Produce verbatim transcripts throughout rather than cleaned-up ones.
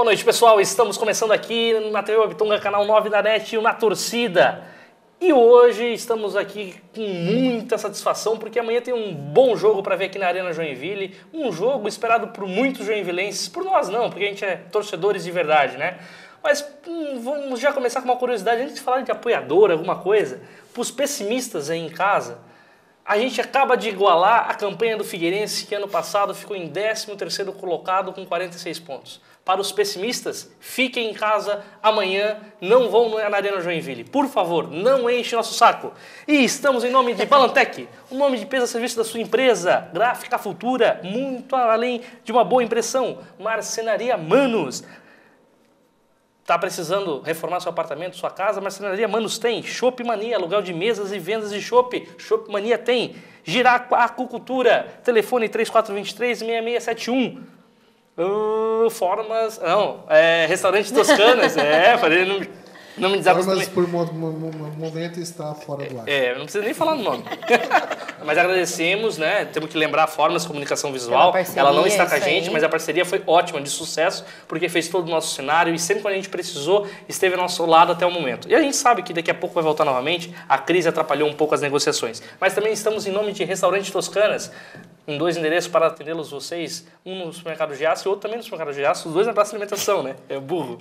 Boa noite, pessoal. Estamos começando aqui na T V Webtonga, canal nove da NET, na Torcida. E hoje estamos aqui com muita satisfação, porque amanhã tem um bom jogo para ver aqui na Arena Joinville. Um jogo esperado por muitos joinvilenses, por nós não, porque a gente é torcedores de verdade, né? Mas hum, vamos já começar com uma curiosidade, antes de falar de apoiador, alguma coisa. Para os pessimistas aí em casa, a gente acaba de igualar a campanha do Figueirense, que ano passado ficou em décimo terceiro colocado com quarenta e seis pontos. Para os pessimistas, fiquem em casa amanhã, não vão na Arena Joinville. Por favor, não enche nosso saco. E estamos em nome de Balantec, o nome de peso a serviço da sua empresa, Gráfica Futura, muito além de uma boa impressão. Marcenaria Manos. Está precisando reformar seu apartamento, sua casa? Marcenaria Manos tem. Chopp Mania, aluguel de mesas e vendas de chopp. Chopp Mania tem. Giracuacultura, telefone três quatro dois três, seis seis sete um. Uh, formas... Não, é, restaurante Toscanas. É, falei, não, não me desacostumei. Formas, por mo mo momento, está fora do ar. É, não precisa nem falar no nome. Mas agradecemos, né? Temos que lembrar a Formas Comunicação Visual. Parceria, ela não está com a isso gente, aí. mas a parceria foi ótima, de sucesso, porque fez todo o nosso cenário e sempre quando a gente precisou, esteve ao nosso lado até o momento. E a gente sabe que daqui a pouco vai voltar novamente, a crise atrapalhou um pouco as negociações. Mas também estamos em nome de Restaurante Toscanas, em dois endereços para atendê-los vocês, um no supermercado de aço e outro também no supermercado de aço, os dois na praça de alimentação, né? É burro.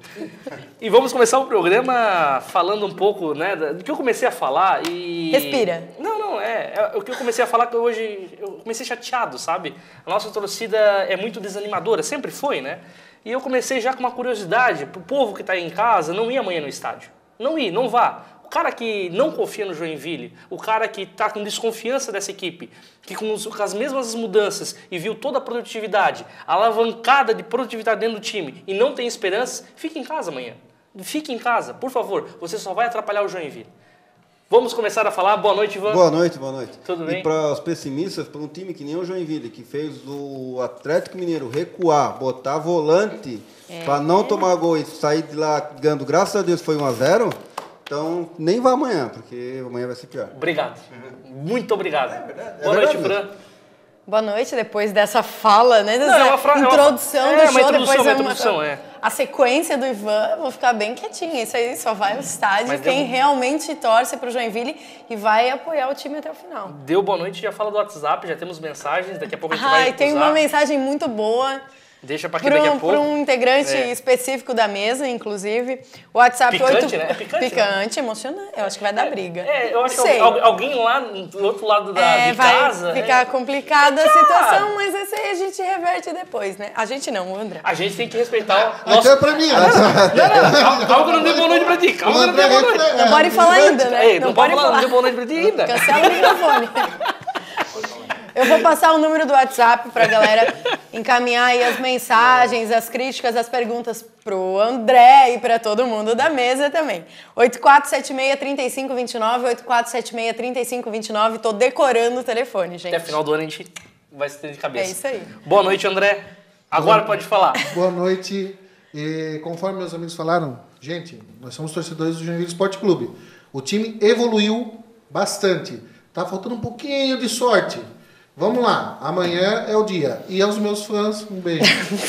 E vamos começar o programa falando um pouco, né, do que eu comecei a falar e... Respira. Não, não, é, é o que eu comecei a falar que hoje, eu comecei chateado, sabe? A nossa torcida é muito desanimadora, sempre foi, né? E eu comecei já com uma curiosidade, pro povo que está aí em casa, não ir amanhã no estádio. Não ir, não vá. O cara que não confia no Joinville, o cara que está com desconfiança dessa equipe, que com, os, com as mesmas mudanças e viu toda a produtividade, a alavancada de produtividade dentro do time e não tem esperança, fique em casa amanhã. Fique em casa, por favor. Você só vai atrapalhar o Joinville. Vamos começar a falar. Boa noite, Ivan. Boa noite, boa noite. Tudo bem? E para os pessimistas, para um time que nem o Joinville, que fez o Atlético Mineiro recuar, botar volante é. para não tomar gol e sair de lá ganhando, graças a Deus, foi um a zero. Então, nem vá amanhã, porque amanhã vai ser pior. Obrigado. Muito obrigado. É verdade, é Boa noite, verdade. Fran. Boa noite, depois dessa fala, né? Dessa Não, é uma fra... introdução é uma... do é, show, uma introdução, depois uma é uma... introdução, é. a sequência do Ivan, eu vou ficar bem quietinha. Isso aí só vai ao estádio Mas quem deu... realmente torce pro Joinville e vai apoiar o time até o final. Deu boa noite, já fala do WhatsApp, já temos mensagens, daqui a pouco a gente Ai, vai tem usar. uma mensagem muito boa. Deixa para aqui Pro, daqui a pouco. Para um integrante é. específico da mesa, inclusive. O WhatsApp Picante, oito... né? É picante, Picante, né? Emocionante. Eu acho que vai dar é, briga. É, eu acho Sei. que alguém lá do outro lado da é, de vai casa... ficar é... complicada a situação, mas esse aí a gente reverte depois, né? A gente não, o André. A gente tem que respeitar o nosso... Até pra mim. Não, não, calma, calma que eu não dei boa noite pra ti. Calma que eu não dei boa noite. Não pode falar ainda, né? Ei, não, não pode falar, não dei boa noite pra ti ainda. Cancela o microfone. Eu vou passar o número do WhatsApp pra galera encaminhar aí as mensagens, as críticas, as perguntas pro André e pra todo mundo da mesa também. oito quatro sete seis, três cinco dois nove, oito quatro sete seis, três cinco dois nove. Tô decorando o telefone, gente. Até final do ano a gente vai se ter de cabeça. É isso aí. Boa noite, André. Agora Boa, pode falar. Boa noite. E, conforme meus amigos falaram, gente, nós somos torcedores do Joinville Esporte Clube. O time evoluiu bastante. Tá faltando um pouquinho de sorte. Vamos lá, amanhã é o dia. E aos meus fãs, um beijo.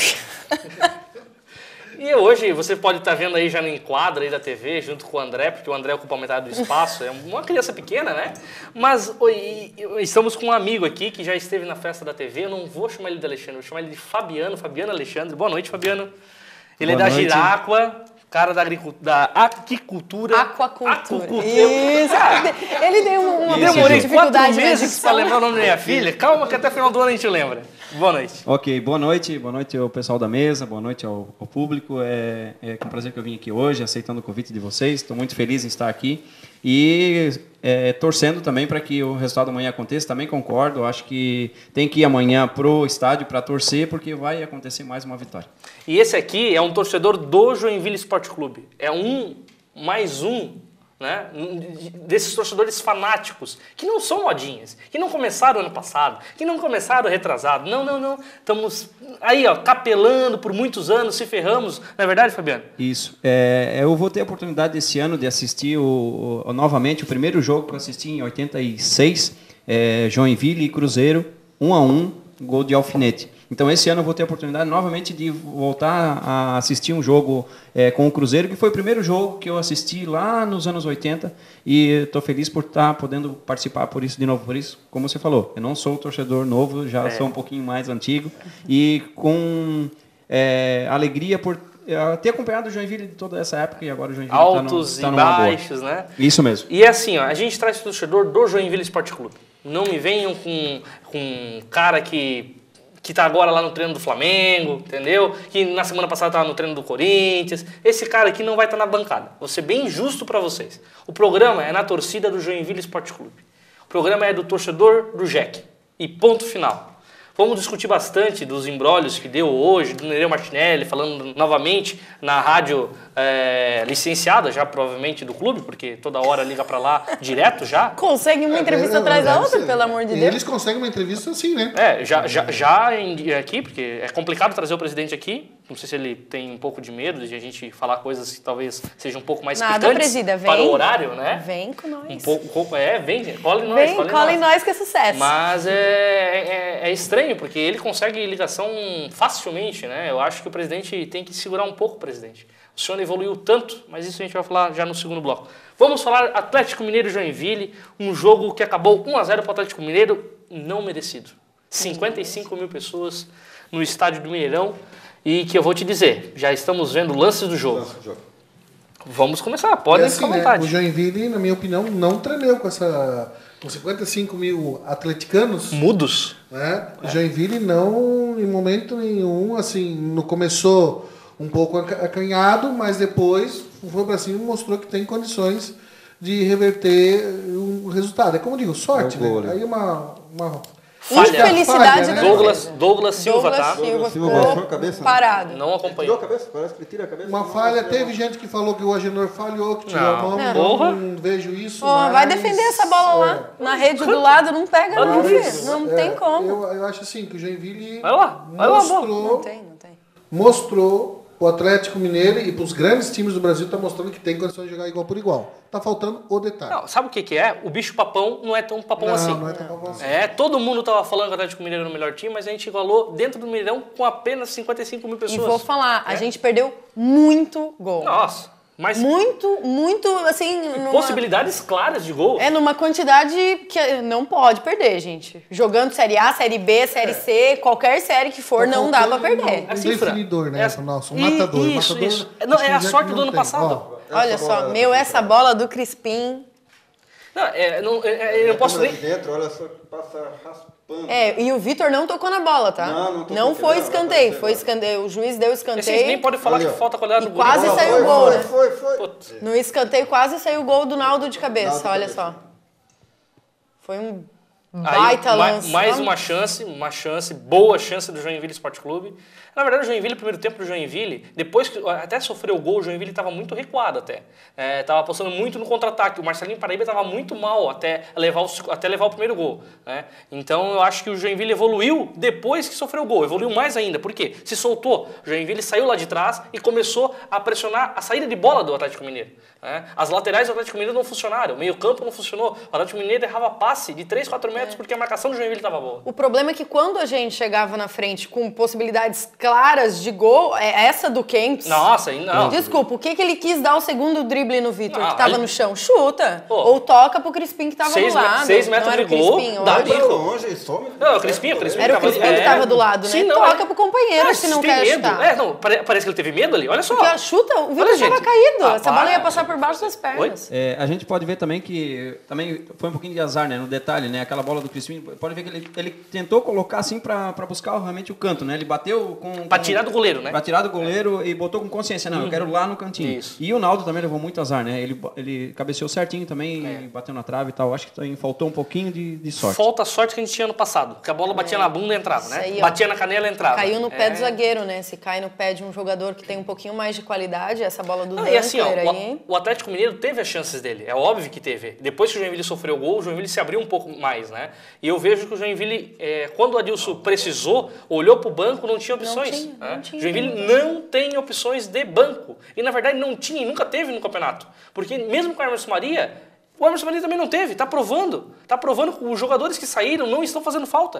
E hoje, você pode estar vendo aí já no enquadro aí da T V, junto com o André, porque o André ocupa a metade do espaço, é uma criança pequena, né? Mas oi, estamos com um amigo aqui que já esteve na festa da T V, eu não vou chamar ele de Alexandre, vou chamar ele de Fabiano, Fabiano Alexandre. Boa noite, Fabiano. Ele Boa é da noite. Giráqua, cara da, da aquicultura. Aquacultura. Aquacultura. Isso. Ele deu uma, uma Eu demorei dificuldade quatro na meses dicção. para lembrar o nome da minha filha. Calma que até o final do ano a gente lembra. Boa noite. Ok, boa noite, boa noite ao pessoal da mesa, boa noite ao, ao público. É, é com prazer que eu vim aqui hoje, aceitando o convite de vocês. Estou muito feliz em estar aqui e é, torcendo também para que o resultado amanhã aconteça. Também concordo, acho que tem que ir amanhã pro estádio para torcer, porque vai acontecer mais uma vitória. E esse aqui é um torcedor do Joinville Esporte Clube. É um, mais um, né, desses torcedores fanáticos, que não são modinhas, que não começaram ano passado, que não começaram retrasado. Não, não, não. Estamos aí, ó, capelando por muitos anos, se ferramos. Não é verdade, Fabiano? Isso. É, eu vou ter a oportunidade esse ano de assistir o, o, novamente o primeiro jogo que eu assisti em oitenta e seis, é, Joinville e Cruzeiro, um a um, gol de alfinete. Então, esse ano eu vou ter a oportunidade novamente de voltar a assistir um jogo é, com o Cruzeiro, que foi o primeiro jogo que eu assisti lá nos anos oitenta, e estou feliz por estar podendo participar por isso de novo. Por isso, como você falou, eu não sou torcedor novo, já é. sou um pouquinho mais antigo, e com é, alegria por ter acompanhado o Joinville de toda essa época, e agora o Joinville altos tá no, e tá baixos, boa. Né? Isso mesmo. E é assim, ó, a gente traz o torcedor do Joinville Esporte Clube. Não me venham com, com um cara que que tá agora lá no treino do Flamengo, entendeu? Que na semana passada estava no treino do Corinthians. Esse cara aqui não vai estar na bancada. Vou ser bem justo para vocês. O programa é na torcida do Joinville Esporte Clube. O programa é do torcedor do J E C. E ponto final. Vamos discutir bastante dos imbrólios que deu hoje, do Nereu Martinelli, falando novamente na rádio é, licenciada, já provavelmente do clube, porque toda hora liga pra lá direto já. Consegue uma entrevista é, atrás da outra, ser. pelo amor de e Deus. Eles conseguem uma entrevista assim, né? É, já, já, já em, aqui, porque é complicado trazer o presidente aqui. Não sei se ele tem um pouco de medo de a gente falar coisas que talvez sejam um pouco mais Nada, picantes presida, vem, para o horário, né? Vem com nós. Um pouco, um pouco é, vem, cola em nós. Vem, cola em cola em nós. nós que é sucesso. Mas é, é, é estranho, porque ele consegue ligação facilmente, né? Eu acho que o presidente tem que segurar um pouco o presidente. O senhor evoluiu tanto, mas isso a gente vai falar já no segundo bloco. Vamos falar Atlético Mineiro e Joinville, um jogo que acabou um a zero para o Atlético Mineiro, não merecido. cinquenta e cinco mil pessoas no estádio do Mineirão, e que eu vou te dizer, já estamos vendo lances do jogo. Lance do jogo. Vamos começar, podem assim, ficar à né, vontade. o Joinville, na minha opinião, não tremeu com essa... Com cinquenta e cinco mil atleticanos, Mudos. né? O Joinville não, em momento nenhum, assim, no começou um pouco acanhado, mas depois foi para cima e mostrou que tem condições de reverter o resultado. É como eu digo, sorte, É o gol, né? né? Aí uma, uma Falha. Infelicidade Falha, né? do Douglas, Douglas Silva, Douglas tá? Silva Douglas Silva ficou baixou a cabeça, né? parado. Não Tirou a acompanhou. cabeça, parece que ele tira a cabeça. Uma não, falha, não, teve não. gente que falou que o Agenor falhou, que tirou Não. a mão, Não. não, Porra. não vejo isso. Pô, vai mas- defender essa bola lá, É. na rede do lado, não pega Olha não, isso. filho. Não É, tem como. Eu, eu acho assim, que o Joinville Vai lá, vai lá, bola. mostrou, Não tem, não tem. mostrou o Atlético Mineiro e para os grandes times do Brasil está mostrando que tem condições de jogar igual por igual. Tá faltando o detalhe. Não, sabe o que, que é? O bicho papão não é tão papão Não, assim. não é tão bom assim. É, todo mundo tava falando que o Atlético Mineiro era o melhor time, mas a gente igualou dentro do Mineirão com apenas cinquenta e cinco mil E pessoas. vou falar, a É. gente perdeu muito gol. Nossa, mas Muito, muito, assim... Numa... possibilidades claras de gol. É numa quantidade que não pode perder, gente. Jogando Série A, Série B, Série C, qualquer série que for, Tá não dá pra faltando perder. Um A cifra. definidor, né? É a- essa nossa, um I- matador. isso, matador, isso. Não, acho é que a já sorte que do não ano tem. passado. Ó, Olha Essa só, bola- meu, essa bola do Crispim... Não, é, não, é, eu não posso Câmera nem... de dentro, olha só que passa raspando. É, e o Vitor não tocou na bola, tá? Não, não tocou, Não foi não, escanteio, não, foi não. escanteio. O juiz deu Vocês nem escanteio. podem falar Ali, que ó. falta qualidade E do quase gol. saiu foi, o gol, foi, né? Foi, foi, Putz. No escanteio quase saiu o gol do Naldo de cabeça, Naldo de olha cabeça. só. Foi um Aí, baita ma- lance. mais Não- uma chance, uma chance, boa chance do Joinville Esporte Clube. Na verdade, o Joinville, primeiro tempo do Joinville, depois que até sofreu o gol, o Joinville estava muito recuado até. Estava apostando muito no contra-ataque. O Marcelinho Paraíba estava muito mal até levar, o, até levar o primeiro gol. Né? Então, eu acho que o Joinville evoluiu depois que sofreu o gol. Evoluiu mais ainda. Por quê? Se soltou. O Joinville saiu lá de trás e começou a pressionar a saída de bola do Atlético Mineiro. Né? As laterais do Atlético Mineiro não funcionaram. O meio-campo não funcionou. O Atlético Mineiro errava passe de três, quatro metros porque a marcação do Joinville estava boa. O problema é que quando a gente chegava na frente com possibilidades claras de gol, é essa do Kempis. Nossa, e não. Desculpa, o que, que ele quis dar o segundo drible no Vitor, Não, que tava ele- no chão? Chuta. Pô. Ou toca pro Crispim que tava Seis do me- lado. seis metros não era de o gol, Crispim, dá olha. bico. Vai pra longe, some. Não, o Crispim, o Crispim. Era o tava- Crispim que é. tava do lado, né? Sim, não, Toca é- pro companheiro Ah, se não tem quer medo. chutar. É, não, pare- parece que ele teve medo ali. Olha só. Porque a chuta, o Vitor Olha, tava gente. caído. Ah, Essa bola para. ia passar por baixo das pernas. É, a gente pode ver também que também foi um pouquinho de azar, né? No detalhe, né? Aquela bola do Crispim, pode ver que ele, ele tentou colocar assim para buscar realmente o canto, né? Ele bateu com... Pra com- tirar do goleiro, né? Pra tirar do goleiro e botou com consciência. Não, eu quero lá no cantinho. Isso. E o Naldo também levou muito azar, né? Ele, ele cabeceou certinho também, É. e bateu na trave e tal. Acho que também faltou um pouquinho de, de sorte. Falta a sorte que a gente tinha no passado. Que a bola batia na bunda e entrava, Isso né? aí, ó. Batia na canela e entrava. Caiu no pé É. do zagueiro, né? Se cai no pé de um jogador que tem um pouquinho mais de qualidade, essa bola do Não, Dunkler e assim, ó, aí... o, o Atlético Mineiro teve as chances dele. É óbvio que teve. Depois que o Joinville sofreu o gol, o Joinville se abriu um pouco mais, né? E eu vejo que o Joinville, é, quando o Adilson precisou, olhou pro banco, não tinha opções. tinha, né? não tinha. O Joinville não tem opções de banco. E na verdade não tinha e nunca teve no campeonato. Porque mesmo com o Emerson Maria, o Emerson Maria também não teve. Tá provando. Tá provando que os jogadores que saíram não estão fazendo falta.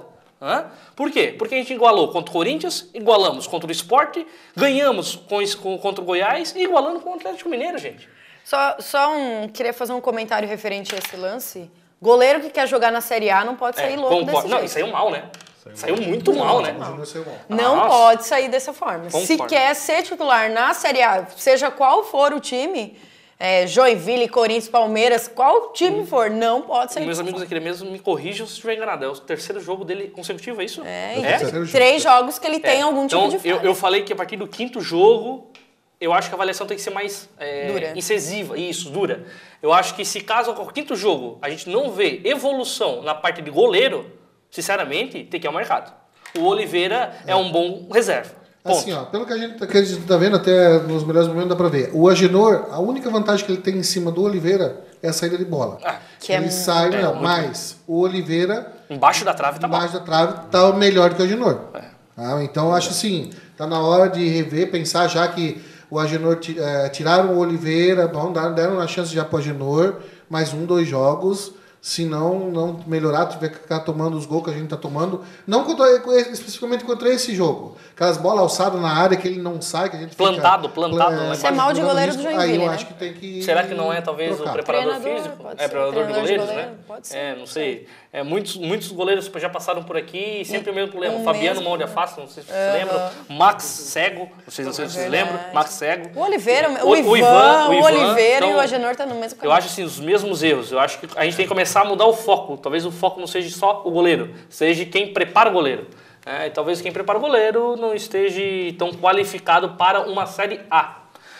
Hã? Por quê? Porque a gente igualou contra o Corinthians, igualamos contra o Sport, ganhamos com, com, contra o Goiás e igualando com o Atlético Mineiro, gente. Só, só um... Queria fazer um comentário referente a esse lance. Goleiro que quer jogar na Série A não pode sair É, louco concordo. desse Não, jeito. e saiu mal, né? Saiu muito mal, né? O Júnior saiu mal. Não Nossa. pode sair dessa forma. Concordo. Se quer ser titular na Série A, seja qual for o time, é, Joinville, Corinthians, Palmeiras, qual time for, não pode sair Meus dessa amigos aqui mesmo me corrijam se estiver enganado. É o terceiro jogo dele consecutivo, é isso? forma. É, É o e terceiro jogo. três jogos que ele tem algum Então, tipo de eu, falha. eu falei que a partir do quinto jogo, eu acho que a avaliação tem que ser mais é, Dura. incisiva. Isso, dura. Eu acho que se caso ao quinto jogo a gente não vê evolução na parte de goleiro, sinceramente, tem que ir ao mercado. O Oliveira é, é um bom reserva. Ponto. Assim, ó, pelo que a gente tá, que a gente tá vendo, até nos melhores momentos dá pra ver. O Agenor, a única vantagem que ele tem em cima do Oliveira é a saída de bola. Ah, que ele é sai, é, não, muito mas o Oliveira, Embaixo da trave tá bom. embaixo da trave, tá melhor do que o Agenor. É. Tá? Então, eu acho assim, tá na hora de rever, pensar já que o Agenor, ti- eh, tiraram o Oliveira, bom, deram deram uma chance já pro Agenor, mais um, dois jogos. Se não, não melhorar, tiver que ficar tomando os gols que a gente tá tomando. Não contra, especificamente contra esse jogo. Aquelas bolas alçadas na área que ele não sai, que a gente Plantado, fica... plantado, pla- né? Isso é mal de jogando goleiro risco. do Aí Joinville, eu né? acho que tem que Será que não é talvez trocar. o preparador Treinador, físico? pode É, ser. preparador de Treinador de goleiros, goleiro, né? pode ser. É, não sei. É, muitos, muitos goleiros já passaram por aqui e sempre o mesmo problema. um Fabiano mesmo. Mão de Afasta, não sei se vocês lembram. Max Cego, vocês, não sei se vocês Verdade. lembram. Max Cego. O Oliveira, o, O- Ivan, o Ivan, o, o Ivan, Oliveira e então, o Agenor tá no mesmo Eu caminho. acho assim, os mesmos erros. Eu acho que a gente tem que começar a mudar o foco. Talvez o foco não seja só o goleiro, seja quem prepara o goleiro. É, e talvez quem prepara o goleiro não esteja tão qualificado para uma Série A.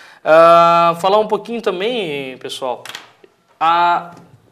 Ah, falar um pouquinho também, pessoal. Ah,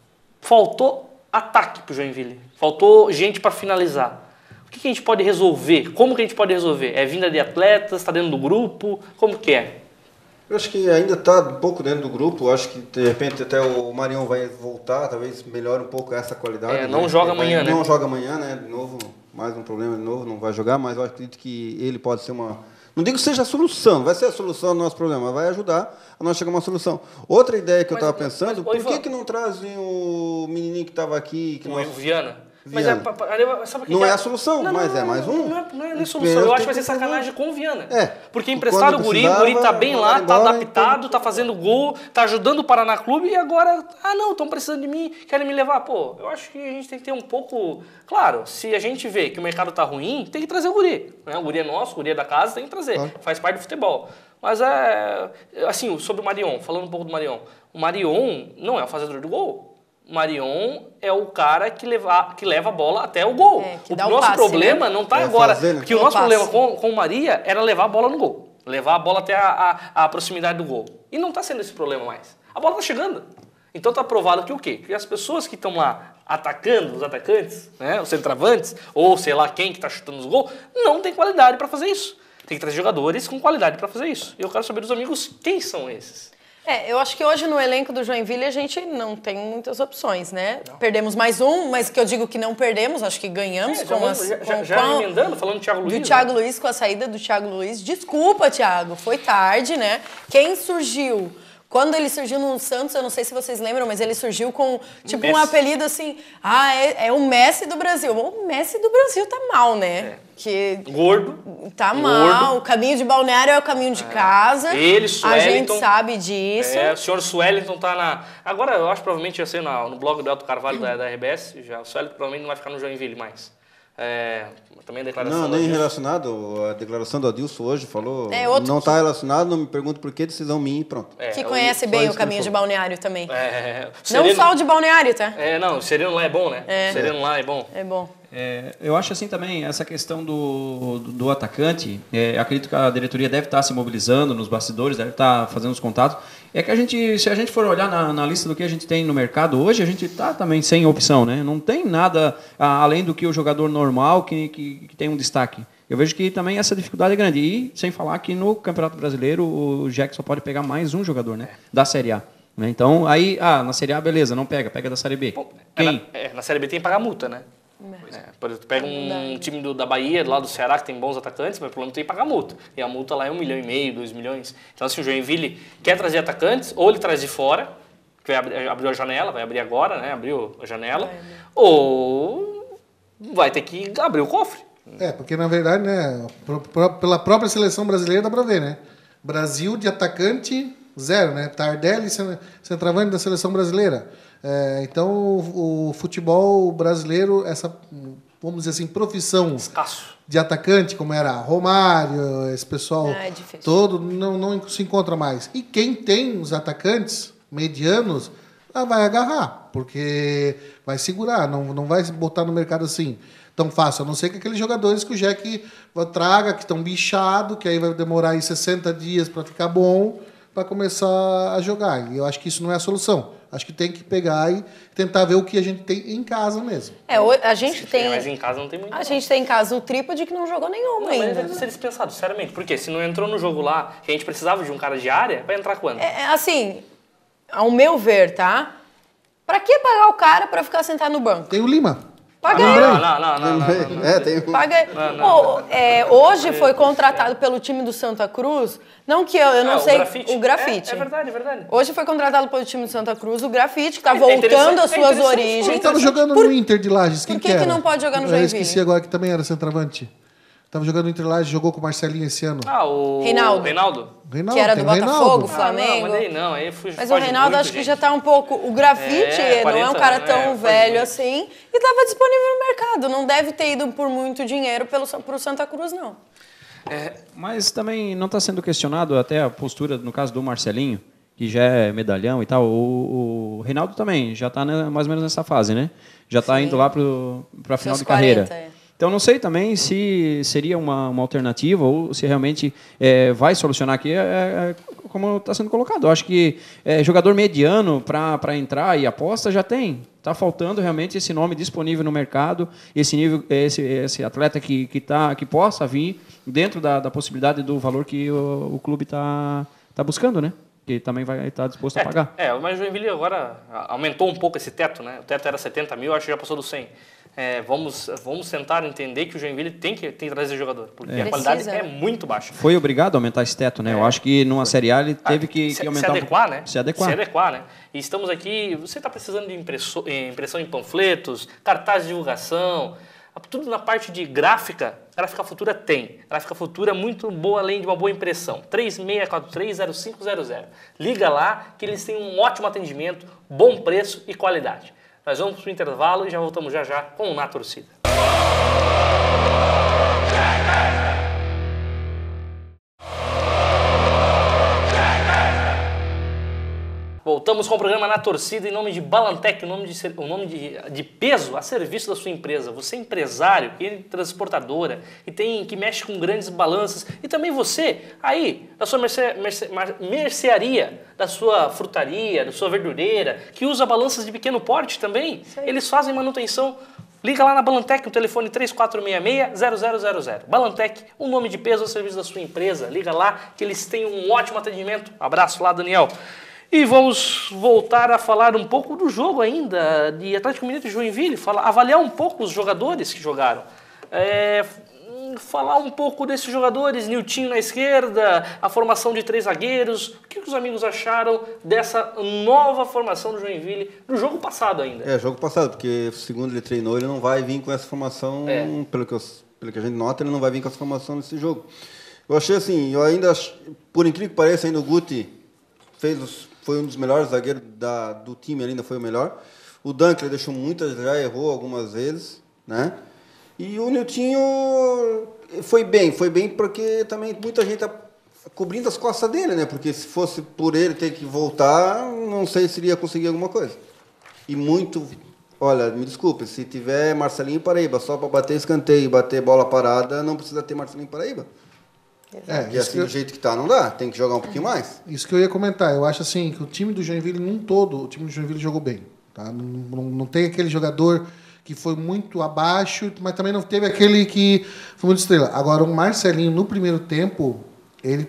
faltou ataque pro Joinville. Faltou gente para finalizar. O que, que a gente pode resolver? Como que a gente pode resolver? É vinda de atletas? Está dentro do grupo? Como que é? Eu acho que ainda está um pouco dentro do grupo. Eu acho que de repente até o Marião vai voltar, talvez melhore um pouco essa qualidade. É, não né? joga Ele vai- amanhã, né? Não joga amanhã, né? De novo, mais um problema de novo, não vai jogar, mas eu acredito que ele pode ser uma. Não digo que seja a solução, vai ser a solução do nosso problema, mas vai ajudar a nós chegar a uma solução. Outra ideia que eu Mas- estava pensando, mas, por Ivan, que, que não trazem o menininho que estava aqui? Que O nós- Viana. Mas Viana. é, pa- pa- sabe o que Não que é a solução, mas é mais um. Não é, não é nem Os solução. Eu players acho que vai têm ser que sacanagem com o Viana. É. Porque emprestaram o Quando guri, o guri tá precisava, bem lá, mandaram tá embora, adaptado, então- tá fazendo gol, tá ajudando o Paraná Clube e agora, ah não, estão precisando de mim, querem me levar. Pô, eu acho que a gente tem que ter um pouco... Claro, se a gente vê que o mercado tá ruim, tem que trazer o guri. Né? O guri é nosso, o guri é da casa, tem que trazer. Claro. Faz parte do futebol. Mas é... Assim, sobre o Marion, falando um pouco do Marion. O Marion não é o fazedor do gol. O Marion é o cara que leva, que leva a bola até o gol. É, que o dá o nosso passe, problema né? não tá É agora. fazer, né? Porque o O nosso passe. problema com, com o Maria era levar a bola no gol. Levar a bola até a, a, a proximidade do gol. E não tá sendo esse problema mais. A bola tá chegando. Então tá provado que o quê? Que as pessoas que estão lá atacando os atacantes, né, os centroavantes, ou sei lá quem que tá chutando os gols, não tem qualidade para fazer isso. Tem que trazer jogadores com qualidade para fazer isso. E eu quero saber dos amigos quem são esses. É, eu acho que hoje no elenco do Joinville a gente não tem muitas opções, né? Perdemos mais um, mas que eu digo que não perdemos, acho que ganhamos É, já, com vamos- as, já, já, com, já com- emendando, falando do Thiago Luiz. do Thiago Luiz, com a saída do Thiago Luiz. Desculpa, Thiago, foi tarde, né? Quem surgiu? Quando ele surgiu no Santos, eu não sei se vocês lembram, mas ele surgiu com tipo um Messi. apelido assim, ah, é, é o Messi do Brasil. O Messi do Brasil tá mal, né? É. Que Gordo. tá Gordo. mal, o caminho de Balneário é o caminho de casa. Ele, A Suellington. gente sabe disso. É, o senhor Suellington tá na... Agora, eu acho que provavelmente ia ser na, no blog do Elton Carvalho da, da R B S. Já, o Suellington provavelmente não vai ficar no Joinville mais. É, também a declaração... Não, do nem Adilson. relacionado. A declaração do Adilson hoje falou. É, outro não que- está relacionado, não me pergunto por que decisão minha e pronto. É, Que o- conhece só bem isso o que caminho ele de falou. Balneário também. É, o Não Sereno- só o de Balneário, tá? É, não, o Sereno lá é bom, né? É. O Sereno lá é bom. É bom. É, eu acho assim também, essa questão do, do, do atacante, é, acredito que a diretoria deve estar se mobilizando nos bastidores, deve estar fazendo os contatos. É que a gente, se a gente for olhar na, na lista do que a gente tem no mercado hoje, a gente está também sem opção, né? Não tem nada a, além do que o jogador normal que, que, que tem um destaque. Eu vejo que também essa dificuldade é grande. E sem falar que no Campeonato Brasileiro o Jack só pode pegar mais um jogador, né? Da Série A. Né? Então, aí, ah, na Série A, beleza, não pega, pega da Série B. Pô, é Quem? na, é, na Série B tem que pagar multa, né? É, por exemplo, tu pega um time do, da Bahia, lá do Ceará, que tem bons atacantes, mas o problema é que tem que pagar multa. E a multa lá é um milhão e meio, dois milhões. Então, assim, o Joinville quer trazer atacantes, ou ele traz de fora, que vai abrir, abriu a janela, vai abrir agora, né? Abriu a janela, ou vai ter que abrir o cofre. É, porque na verdade, né, pro- pro- pela própria seleção brasileira dá pra ver, né? Brasil de atacante, zero, né? Tardelli, cen- centroavante da seleção brasileira. É, então, o, o futebol brasileiro, essa, vamos dizer assim, profissão Escasso. de atacante, como era Romário, esse pessoal Ah, é difícil. todo, não, não se encontra mais. E quem tem os atacantes medianos, ah, vai agarrar, porque vai segurar, não, não vai botar no mercado assim tão fácil, a não ser que aqueles jogadores que o Jack traga, que estão bichados, que aí vai demorar aí sessenta dias para ficar bom, para começar a jogar. E eu acho que isso não é a solução. Acho que tem que pegar e tentar ver o que a gente tem em casa mesmo. É, o- a gente tem. É, mas em casa não tem muito. A gente tem em casa o trípode que não jogou nenhuma Não, ainda. mas deve ser dispensado, sinceramente. Porque se não entrou no jogo lá, que a gente precisava de um cara de área, vai entrar quando? É, é, assim, ao meu ver, tá? Pra que pagar o cara pra ficar sentado no banco? Tem o Lima. Paga não, ele. não, não, não, não, não, não. É, tem um... Paga ele. Ô, é, hoje foi contratado pelo time do Santa Cruz. Não que eu, eu não Ah, sei. O grafite. O grafite. É, é verdade, é verdade. Hoje foi contratado pelo time do Santa Cruz o grafite, que tá É voltando interessante- às é suas interessante. origens. Ele estava jogando Por- no Inter de Lages. Quem por que que era? não pode jogar no Eu Joinville? esqueci agora que também era centroavante. Tava jogando no Inter de Lages, jogou com o Marcelinho esse ano. Ah, o. Reinaldo. Reinaldo? Reinaldo, que era tem do o Botafogo, Reinaldo. Flamengo. Ah, não, mas daí não, aí fui, Mas o Reinaldo acho que já tá um pouco... O grafite É, não é um quarenta, cara né? tão Pode velho muito. assim e tava disponível no mercado. Não deve ter ido por muito dinheiro pelo, pro Santa Cruz, não. Mas também não está sendo questionado até a postura, no caso do Marcelinho, que já é medalhão e tal. O, o Reinaldo também já está mais ou menos nessa fase, né? Já está Sim. indo lá para a final Seus de carreira. quarenta, é. Então, não sei também se seria uma, uma alternativa ou se realmente é, vai solucionar aqui, é, é, como está sendo colocado. Eu acho que é, jogador mediano para entrar e aposta já tem. Está faltando realmente esse nome disponível no mercado, esse nível, esse, esse atleta que, que, tá, que possa vir dentro da, da possibilidade do valor que o, o clube está tá buscando, né? Que também vai estar disposto a pagar. É, mas o Joinville agora aumentou um pouco esse teto, né? O teto era setenta mil, acho que já passou do cem. É, vamos, vamos tentar entender que o Joinville tem que, tem que trazer jogador, porque É. a qualidade Precisa. é muito baixa. Foi obrigado a aumentar esse teto, né? Eu acho que numa Série A ele teve que, se, que aumentar. se um adequar, pouco. né? Se adequar. Se adequar, né? E estamos aqui, você está precisando de impresso, eh, impressão em panfletos, cartaz de divulgação, tudo na parte de gráfica, Gráfica Futura tem. Gráfica Futura muito boa, além de uma boa impressão. três seis quatro três zero cinco zero zero. Liga lá que eles têm um ótimo atendimento, bom preço e qualidade. Nós vamos para o intervalo e já voltamos já já com o Na Torcida. Voltamos com o programa Na Torcida em nome de Balantec, o nome de, ser- o nome de, de peso a serviço da sua empresa. Você é empresário, que é transportadora, que, tem, que mexe com grandes balanças. E também você, aí, da sua merce, merce, mar- mercearia, da sua frutaria, da sua verdureira, que usa balanças de pequeno porte também. Eles fazem manutenção. Liga lá na Balantec, no telefone três quatro seis seis, zero zero zero zero. Balantec, um nome de peso a serviço da sua empresa. Liga lá que eles têm um ótimo atendimento. Abraço lá, Daniel. E vamos voltar a falar um pouco do jogo ainda, de Atlético Mineiro e Joinville, falar, avaliar um pouco os jogadores que jogaram. É, falar um pouco desses jogadores, Niltinho na esquerda, a formação de três zagueiros. O que os amigos acharam dessa nova formação do Joinville, do jogo passado ainda? É, jogo passado, porque segundo ele treinou, ele não vai vir com essa formação, É. pelo, que eu, pelo que a gente nota, ele não vai vir com essa formação nesse jogo. Eu achei assim, eu ainda, ach- por incrível que pareça, ainda o Guti fez os, foi um dos melhores zagueiros da, do time, ainda foi o melhor. O Dunkley deixou muitas, já errou algumas vezes, né? E o Niltinho foi bem, foi bem porque também muita gente está cobrindo as costas dele, né? Porque se fosse por ele ter que voltar, não sei se iria conseguir alguma coisa. E muito, olha, me desculpe, se tiver Marcelinho Paraíba só para bater escanteio e bater bola parada, não precisa ter Marcelinho Paraíba. É, E isso, assim, que do eu, jeito que tá, não dá. Tem que jogar um pouquinho mais. isso que eu ia comentar. Eu acho assim que o time do Joinville, num todo, o time do Joinville jogou bem. Tá? Não, não, não tem aquele jogador que foi muito abaixo, mas também não teve aquele que foi muito estrela. Agora, o Marcelinho, no primeiro tempo, ele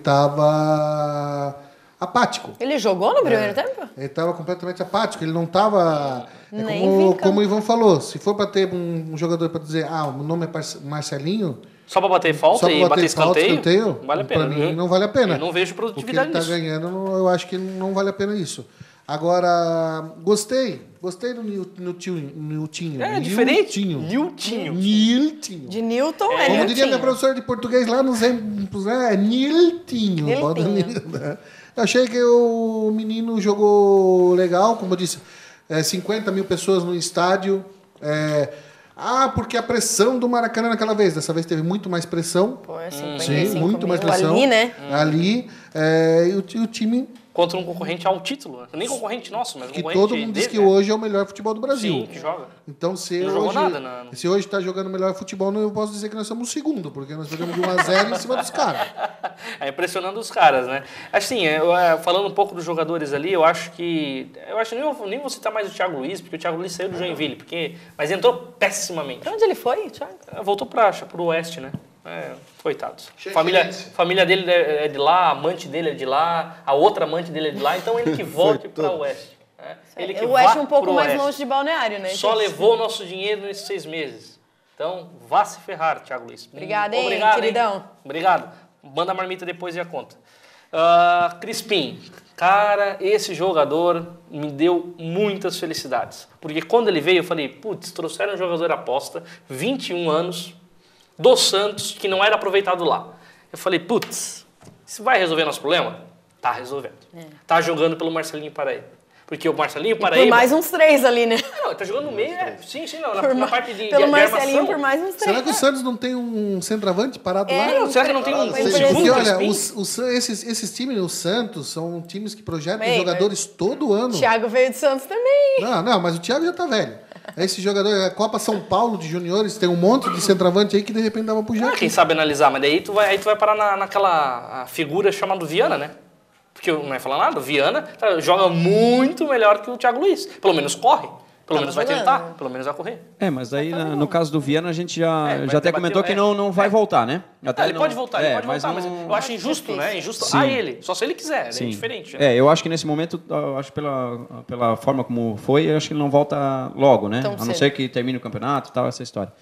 estava apático. Ele jogou no primeiro tempo? Ele estava completamente apático, ele não estava. É Nem como, vim cá. como o Ivan falou, se for para ter um, um jogador para dizer, ah, o nome é Parce- Marcelinho, Só para bater falta só e para bater bater falta, escanteio, escanteio, vale a pena. para mim não vale a pena. Eu não vejo O que ele produtividade está nisso. ganhando, não- eu acho que não vale a pena isso. Agora, gostei. Gostei do Nil- Niltinho. Niltinho. É diferente. Niltinho. Niltinho. Niltinho. De Newton é, É, Como Niltinho. diria minha professora de português lá nos tempos, né? É Niltinho. Niltinho. Bota Nil- né? Eu achei que o menino jogou legal, como eu disse, é, cinquenta mil pessoas no estádio. É, ah, porque a pressão do Maracanã naquela vez. Dessa vez teve muito mais pressão. Pô, é cinquenta e Sim, cinco muito mais mil pressão. ali, né? Ali. É, e, o, e o time Contra um concorrente ao título. Nem concorrente nosso, mas um que concorrente todo mundo dele, diz que né? hoje é o melhor futebol do Brasil. Sim, que joga. Então, se Não hoje, jogou nada na- se hoje está jogando melhor futebol, eu posso dizer que nós somos o segundo, porque nós pegamos de um a zero em cima dos caras. É impressionando os caras, né? Assim, eu, é, falando um pouco dos jogadores ali, eu acho que... Eu acho que nem, vou- nem vou citar mais o Thiago Luiz, porque o Thiago Luiz saiu do Joinville, porque, mas entrou pessimamente. Pra onde ele foi, Thiago? Voltou para o Oeste, né? É, coitados. Cheio Família, de gente. família dele é de lá, a amante dele é de lá, a outra amante dele é de lá, então ele que volte para o Oeste. Né? Ele que o Oeste vá um pouco pro mais Oeste. longe de Balneário, né? Só gente? levou o nosso dinheiro nesses seis meses. Então, vá se ferrar, Thiago Luiz. Obrigada, hein, Obrigado, queridão. Obrigado. Manda a marmita depois e a conta. Uh, Crispim, cara, esse jogador me deu muitas felicidades. Porque quando ele veio, eu falei, putz, trouxeram um jogador aposta, vinte e um anos, do Santos, que não era aproveitado lá. Eu falei, putz, isso vai resolver nosso problema? Tá resolvendo. É. Tá jogando pelo Marcelinho Paraíba. Porque o Marcelinho E Paraíba... por mais uns três ali, né? Não, tá jogando no meio, é, sim, sim, não, na, Por na ma- parte de, Pelo de, de Marcelinho, armação. por mais uns três. Será que o Santos não tem um centroavante parado É, lá? Não, será que não tem um, um Foi Porque, segundo olha, Crispim? os, os- esses, esses times, o Santos, são times que projetam Ei, jogadores todo ano. Thiago veio de Santos também. Não, não, mas o Thiago já tá velho. Esse jogador, a Copa São Paulo de Juniores, tem um monte de centroavante aí que de repente dava pro Ah, jeito. quem sabe analisar, mas daí tu vai, aí tu vai parar na, naquela figura chamada Viana, né? Porque eu não ia falar nada, o Viana tá, joga muito melhor que o Thiago Luiz. Pelo menos corre, pelo Tava menos vai jogando, tentar, né? pelo menos vai correr. É, mas aí na- no caso do Viana a gente já, É, vai já até ter- comentou bateu- que é. não, não vai voltar, né? Até Ah, ele não- pode voltar, ele é, pode voltar, mas, não- eu acho injusto, né? Injusto Sim. a ele, só se ele quiser, é diferente. Né? É, eu acho que nesse momento, eu acho pela, pela forma como foi, eu acho que ele não volta logo, né? Tão a não cedo. ser que termine o campeonato e tal, essa história.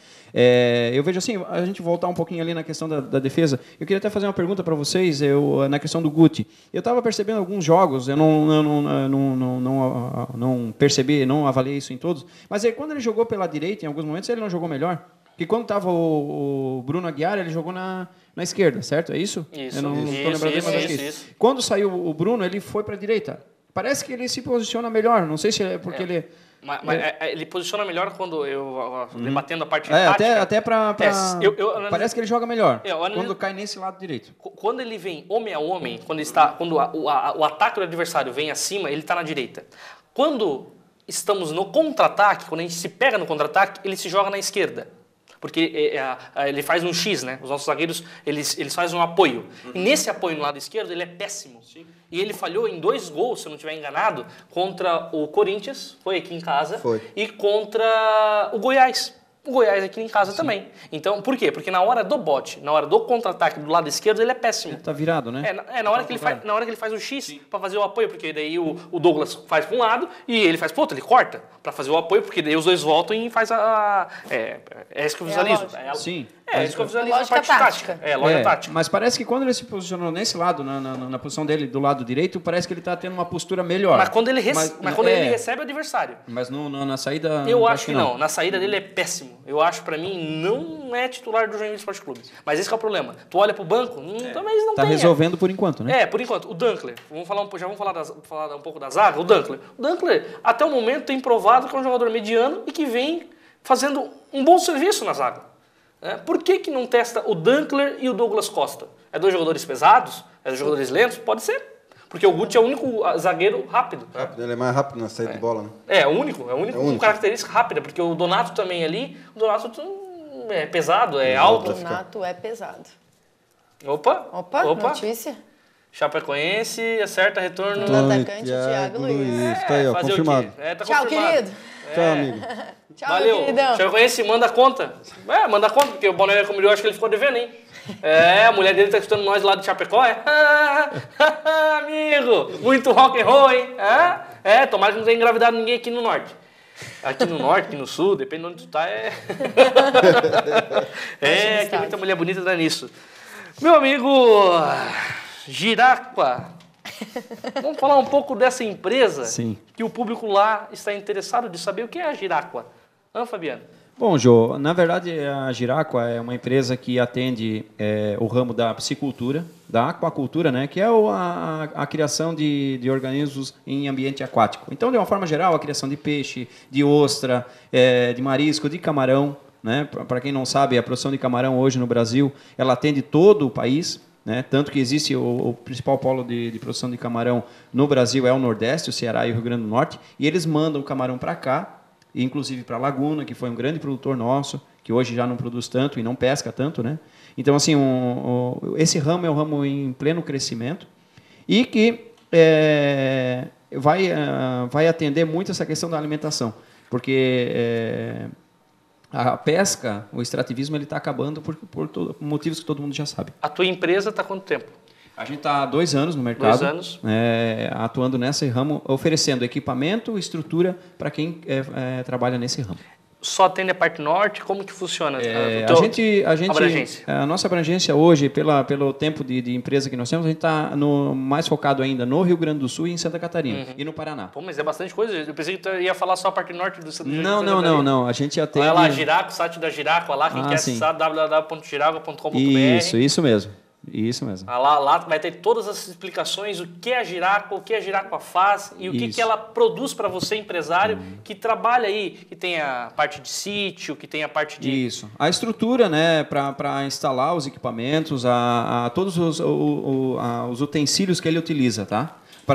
É, eu vejo assim, a gente voltar um pouquinho ali na questão da, da defesa. Eu queria até fazer uma pergunta para vocês, eu, na questão do Guti. Eu estava percebendo alguns jogos, eu não, eu não, eu não, não, não, não percebi, não avaliei isso em todos, mas aí, quando ele jogou pela direita, em alguns momentos, ele não jogou melhor? Porque quando estava o, o Bruno Aguiar, ele jogou na, na esquerda, certo? É isso? Isso, eu não isso, estou lembrando bem, isso, mas acho que é isso, isso. isso. Quando saiu o Bruno, ele foi para a direita. Parece que ele se posiciona melhor. Não sei se é porque É. ele... Mas, mas, é, é, ele posiciona melhor quando eu, ó, debatendo a parte É, tática. até, até para... É, eu- eu analiso- Parece que ele joga melhor. É, eu analiso- Quando cai nesse lado direito. Qu- Quando ele vem homem a homem, quando, está, quando a- o, a- o ataque do adversário vem acima, ele está na direita. Quando estamos no contra-ataque, quando a gente se pega no contra-ataque, ele se joga na esquerda. Porque é, é, a- ele faz um X, né? Os nossos zagueiros, eles, eles fazem um apoio. E nesse apoio no lado esquerdo, ele é péssimo. E ele falhou em dois gols, se eu não estiver enganado, contra o Corinthians, foi aqui em casa, Foi. e contra o Goiás. O Goiás aqui em casa também. Então, por quê? Porque na hora do bote, na hora do contra-ataque do lado esquerdo, ele é péssimo. Ele tá virado, né? É, na, é, na, hora que ele faz, na hora que ele faz o X para fazer o apoio, porque daí o, o Douglas faz para um lado e ele faz para outro, ele corta para fazer o apoio, porque daí os dois voltam e faz a... a- é, é isso que eu É a visualizo. lógica. É, a- Sim. É, isso que eu visualizo Lógica na parte tática. tática. É, lógica É, tática. mas parece que quando ele se posicionou nesse lado, na, na, na posição dele do lado direito, parece que ele está tendo uma postura melhor. Mas quando ele, rece- Mas- mas quando é, ele recebe o adversário. Mas no, no- na saída... Eu acho que não. Na saída dele é péssimo. Eu acho, pra mim, não é titular do Joinville Esporte Clube. Mas esse que é o problema. Tu olha pro banco, hum, também não Tá tem. é. resolvendo por enquanto, né? É, por enquanto, o Dunkler, vamos falar um, já vamos falar, das, falar um pouco da zaga, o Dunkler. O Dunkler, até o momento, tem provado que é um jogador mediano e que vem fazendo um bom serviço na zaga. É, por que que não testa o Dunkler e o Douglas Costa? É dois jogadores pesados? É dois jogadores lentos? Pode ser. Porque o Guti é o único ah, zagueiro rápido. Rápido, ele é mais rápido na saída de bola, né? É, é o único, é o único É o com único. característica rápida, porque o Donato também ali, o Donato hum, é pesado, é alto. O Nato é pesado. Opa, Opa, notícia. Chapecoense, acerta retorno. Do atacante Thiago Luiz. Tá aí, ó, fazer o confirmado. quê? É, tá Tchau, confirmado. querido. Tchau, amigo. Tchau, Valeu. meu queridão. Chapecoense, manda conta. É, manda conta, porque o Balneário Camboriú acho que ele ficou devendo, hein? É, a mulher dele tá escutando nós lá de Chapecó, é? Amigo, muito rock and roll, hein? Ah, é, tomara que não tenha engravidado ninguém aqui no norte. Aqui no norte, aqui no sul, depende de onde tu tá, é... é, que muita mulher bonita dá nisso. Meu amigo Giracqua, Vamos falar um pouco dessa empresa Sim. que o público lá está interessado de saber o que é a Giraqua. Hã, Fabiano? Bom, Jô, na verdade a Giraqua é uma empresa que atende é, o ramo da piscicultura, da aquacultura, né, que é o, a, a criação de, de organismos em ambiente aquático. Então, de uma forma geral, a criação de peixe, de ostra, é, de marisco, de camarão. Né? Para quem não sabe, a produção de camarão hoje no Brasil, ela atende todo o país. Né? Tanto que existe o, o principal polo de, de produção de camarão no Brasil é o Nordeste, o Ceará e o Rio Grande do Norte, e eles mandam o camarão para cá, inclusive para a Laguna, que foi um grande produtor nosso, que hoje já não produz tanto e não pesca tanto, né? Então, assim, um, um, esse ramo é um ramo em pleno crescimento e que é, vai, uh, vai atender muito essa questão da alimentação, porque é, a pesca, o extrativismo, ele está acabando por, por, por motivos que todo mundo já sabe. A tua empresa está há quanto tempo? A gente está há dois anos no mercado, dois anos. É, atuando nesse ramo, oferecendo equipamento e estrutura para quem é, é, trabalha nesse ramo. Só atende a parte norte? Como que funciona? É, teu, a gente, a gente, abrangência? A nossa abrangência hoje, pela, pelo tempo de, de empresa que nós temos, a gente está mais focado ainda no Rio Grande do Sul e em Santa Catarina uhum. e no Paraná. Pô, mas é bastante coisa. Eu pensei que tu ia falar só a parte norte do Santa Não, não, não, não. A gente atende... Olha lá, Giraqua, o site da Giraqua lá, quem ah, quer sim. acessar, w w w ponto giraqua ponto com ponto b r. Isso, isso mesmo. Isso mesmo. Ah, lá, lá vai ter todas as explicações, o que é a Giraqua, o que a Giraqua faz e o que, que ela produz para você, empresário, hum. que trabalha aí, que tem a parte de sítio, que tem a parte de... Isso. A estrutura, né, para instalar os equipamentos, a, a todos os, o, o, a, os utensílios que ele utiliza, tá?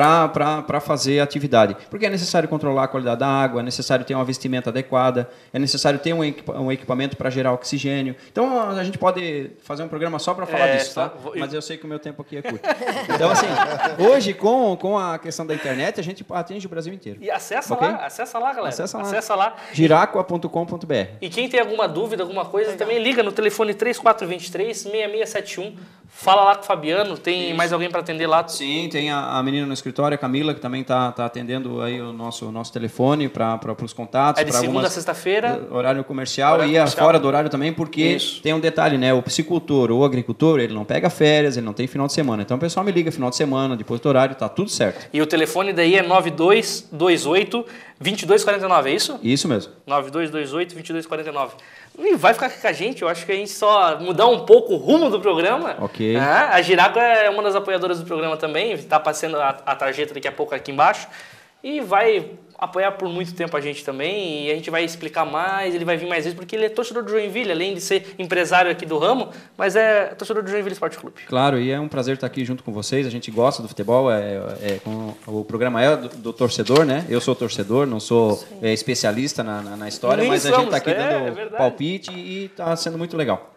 Para fazer a atividade. Porque é necessário controlar a qualidade da água, é necessário ter uma vestimenta adequada, é necessário ter um, equipa um equipamento para gerar oxigênio. Então, a gente pode fazer um programa só para falar é, disso, tá? Vou... Mas eu sei que o meu tempo aqui é curto. Então, assim, hoje, com, com a questão da internet, a gente atinge o Brasil inteiro. E acessa okay? lá, acessa lá, galera. Acessa lá. Acessa lá. giraqua ponto com ponto b r. E quem tem alguma dúvida, alguma coisa, Legal. também liga no telefone três quatro dois três, seis seis sete um. Fala lá com o Fabiano. Tem Isso. mais alguém para atender lá? Sim, tem a, a menina no escritório, a Camila, que também está tá atendendo aí o nosso, nosso telefone para os contatos. É de segunda algumas, a sexta-feira? Horário comercial horário e comercial. fora do horário também, porque Isso. tem um detalhe, né? O piscicultor ou o agricultor, ele não pega férias, ele não tem final de semana. Então o pessoal me liga final de semana, depois do horário, tá tudo certo. E o telefone daí é nove dois dois oito, dois dois quatro nove, é isso? Isso mesmo. nove dois dois oito, dois dois quatro nove. E vai ficar com a gente, eu acho que a gente só mudar um pouco o rumo do programa. Ok. Ah, a Giraqua é uma das apoiadoras do programa também, está passando a, a tarjeta daqui a pouco aqui embaixo. E vai apoiar por muito tempo a gente também, e a gente vai explicar mais, ele vai vir mais vezes, porque ele é torcedor do Joinville, além de ser empresário aqui do ramo, mas é torcedor do Joinville Esporte Clube. Claro, e é um prazer estar aqui junto com vocês, a gente gosta do futebol, é, é, com, o programa é do, do torcedor, né? Eu sou torcedor, não sou é, especialista na, na, na história, Nem mas somos, a gente está aqui é, dando é palpite e está sendo muito legal.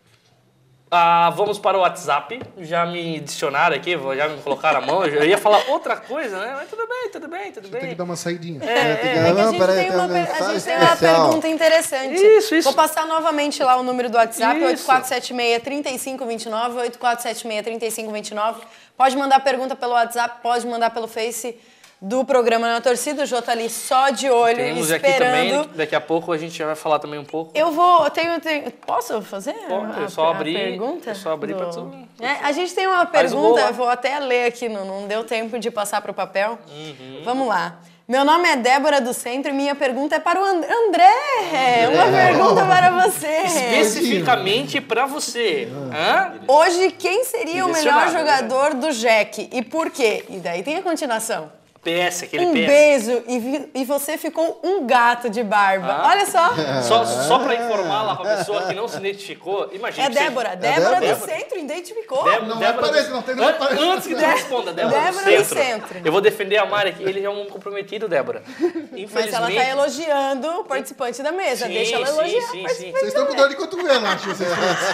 Ah, vamos para o WhatsApp, já me adicionaram aqui, já me colocaram a mão, eu ia falar outra coisa, né? Mas tudo bem, tudo bem, tudo Você bem. tem que dar uma saidinha. É, é, É que a gente tem uma, a gente tem uma pergunta interessante. Isso, isso. Vou passar novamente lá o número do WhatsApp, Isso. oito quatro sete seis, três cinco dois nove, oito quatro sete seis, três cinco dois nove. Pode mandar pergunta pelo WhatsApp, pode mandar pelo Face do programa Na Torcida. O Jô tá ali só de olho, Temos esperando. aqui também, daqui a pouco a gente já vai falar também um pouco. Eu vou, tenho, tenho posso fazer Pode, a, é só a abrir, pergunta? é só abrir do... para tu. É, a gente tem uma Faz o gol pergunta, lá. eu vou até ler aqui, não, não deu tempo de passar para o papel. Uhum. Vamos lá. Meu nome é Débora do Centro e minha pergunta é para o And- André. Uma pergunta para você. Especificamente para você. Hã? Hoje, quem seria o melhor Direcionado, jogador do Jack e por quê? E daí tem a continuação. P S, aquele Um P S. beijo e, vi- e você ficou um gato de barba. Ah. Olha só. Só, só para informar lá para a pessoa que não se identificou, imagina. É que você- Débora. Débora Débora? do Centro identificou. Débora- Não Débora aparece, do- não tem, não An- aparece. Antes que tu responda, Débora, Débora do do centro. Centro. Eu vou defender a Mari aqui, ele é um comprometido, Débora. Mas ela Infelizmente. está elogiando o participante da mesa. Sim, Deixa ela sim, elogiar sim, o sim. participante Vocês estão com dor de cotovelo, acho vocês.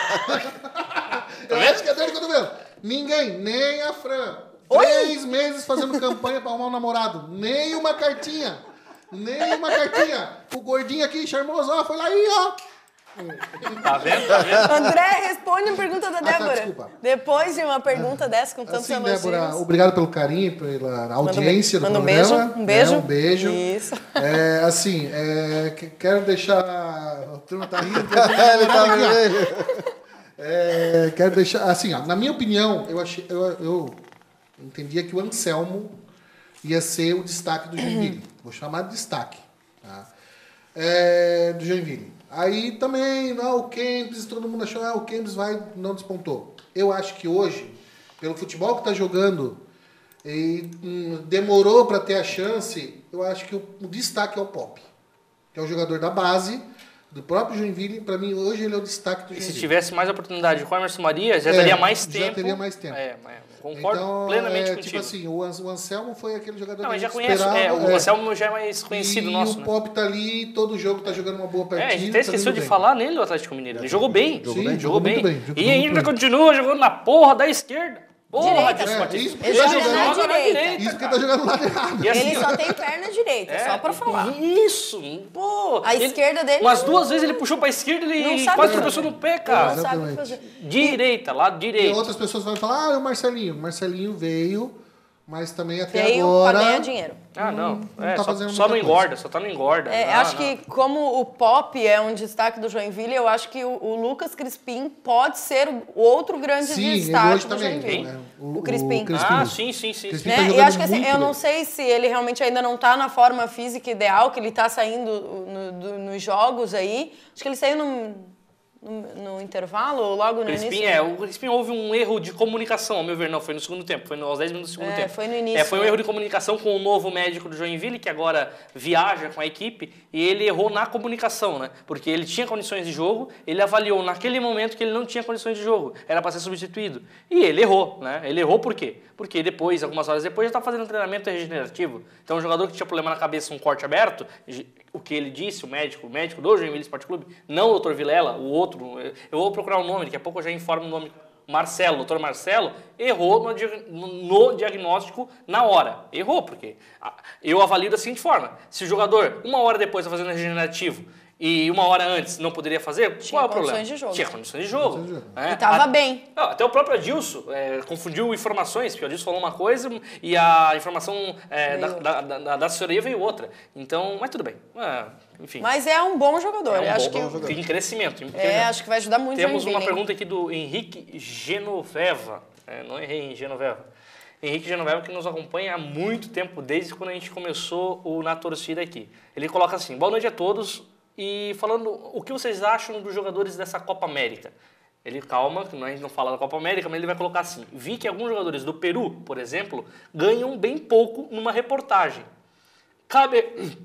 Tá Eu acho que é dor de cotovelo. Ninguém, nem a Fran. Oi? Três meses fazendo campanha pra arrumar um namorado. Nem uma cartinha. Nem uma cartinha. O gordinho aqui, charmoso, ó, foi lá aí, ó. Tá vendo? Tá vendo? André, responde a pergunta da tá, Débora. desculpa. Depois de uma pergunta dessa, com tantos Assim, elogios. Débora, obrigado pelo carinho, pela audiência Manda um do beijo, programa. um beijo. É, um beijo. Isso. É, assim, é, que- quero deixar... A turma tá rindo. Ele tá aqui, ó. vermelho. É, quero deixar... Assim, ó, na minha opinião, eu achei... Eu, eu entendia que o Anselmo ia ser o destaque do Joinville. Vou chamar de destaque. Tá? É, do Joinville. Aí também, não, o Kempis, todo mundo achou, ah, o Kempis vai, não despontou. Eu acho que hoje, pelo futebol que está jogando, e hum, demorou para ter a chance, eu acho que o, o destaque é o Pop, que é o jogador da base, do próprio Joinville. Para mim, hoje ele é o destaque do E Joinville. se tivesse mais oportunidade com o Emerson Maria, já É, teria mais já tempo. teria mais tempo. É, é, concordo Então, plenamente é, contigo. tipo assim, o Ans- o Anselmo foi aquele jogador Não, que a mas já gente conheço. esperava. É, o é. Anselmo já é mais conhecido e nosso, o né? Pop tá ali, todo jogo tá jogando uma boa É, partida. a gente até tá esqueceu indo de bem. falar nele, o Atlético Mineiro. Ele jogou bem. Jogou Sim, bem, jogou jogou bem. muito bem, jogou E muito ainda bem. continua jogando na porra da esquerda. Porra, Direita. Adilson É, Batista. isso porque Ele tá joga na jogando- direita. Isso porque tá jogando do lado errado. E assim, Ele só tem perna direita, é, só pra falar. Isso, pô. A Ele- esquerda dele Umas não- duas vezes ele puxou pra esquerda e Não ele sabe quase fazer. tropeçou no pé, Não cara. sabe Exatamente. fazer. Direita, lado E direito. outras pessoas vão falar, ah, o Marcelinho. O Marcelinho veio, mas também até Veio agora... pra ganhar dinheiro. Ah, não. não É, tá só fazendo só não muita engorda, só tá no engorda. É, Não, acho não. que como o Pop é um destaque do Joinville, eu acho que o, o Lucas Crispim pode ser o outro grande Sim, ele destaque hoje do também. Joinville. né? O Crispim. Ah, sim, sim, sim. Crispim Né? tá E jogando acho que assim, muito eu bem. não sei se ele realmente ainda não tá na forma física ideal, que ele tá saindo no- do- nos jogos aí. Acho que ele saiu no, no, no intervalo ou logo no Crispim, início. é, o Crispim houve um erro de comunicação, ao meu ver, não, foi no segundo tempo, foi aos dez minutos do segundo É, tempo. foi no início, É, foi um né? erro de comunicação com o novo médico do Joinville, que agora viaja com a equipe, e ele errou na comunicação, né? Porque ele tinha condições de jogo, ele avaliou naquele momento que ele não tinha condições de jogo, era para ser substituído. E ele errou, né? Ele errou por quê? Porque depois, algumas horas depois, já estava fazendo um treinamento regenerativo. Então, um jogador que tinha problema na cabeça, um corte aberto, o que ele disse, o médico, o médico do Joinville Esporte Clube, não o doutor Vilela, o outro, eu vou procurar o nome, daqui a pouco eu já informo o nome, Marcelo, o doutor Marcelo, errou no, dia- no diagnóstico na hora. Errou, porque eu avalio da seguinte forma, se o jogador, uma hora depois, está fazendo regenerativo, e uma hora antes não poderia fazer, Tinha qual é o problema? condições de jogo. Tinha condições de jogo. Condições de jogo. né? E tava A- bem. Não, até o próprio Adilson é, confundiu informações, porque o Adilson falou uma coisa e a informação é, da, Veio da, da, da assessoria veio outra. Então, mas tudo bem. É, enfim. Mas é um bom jogador. é um eu acho bom, que bom, em crescimento. em é, crescimento. acho que vai ajudar muito o Temos Joinville, uma hein? pergunta aqui do Henrique Genoveva. É, não errei em Genoveva. Henrique Genoveva, que nos acompanha há muito tempo, desde quando a gente começou o Na Torcida aqui. Ele coloca assim, boa noite a todos, e falando o que vocês acham dos jogadores dessa Copa América. Ele, calma, que a gente não fala da Copa América, mas ele vai colocar assim, vi que alguns jogadores do Peru, por exemplo, ganham bem pouco numa reportagem. Cabe,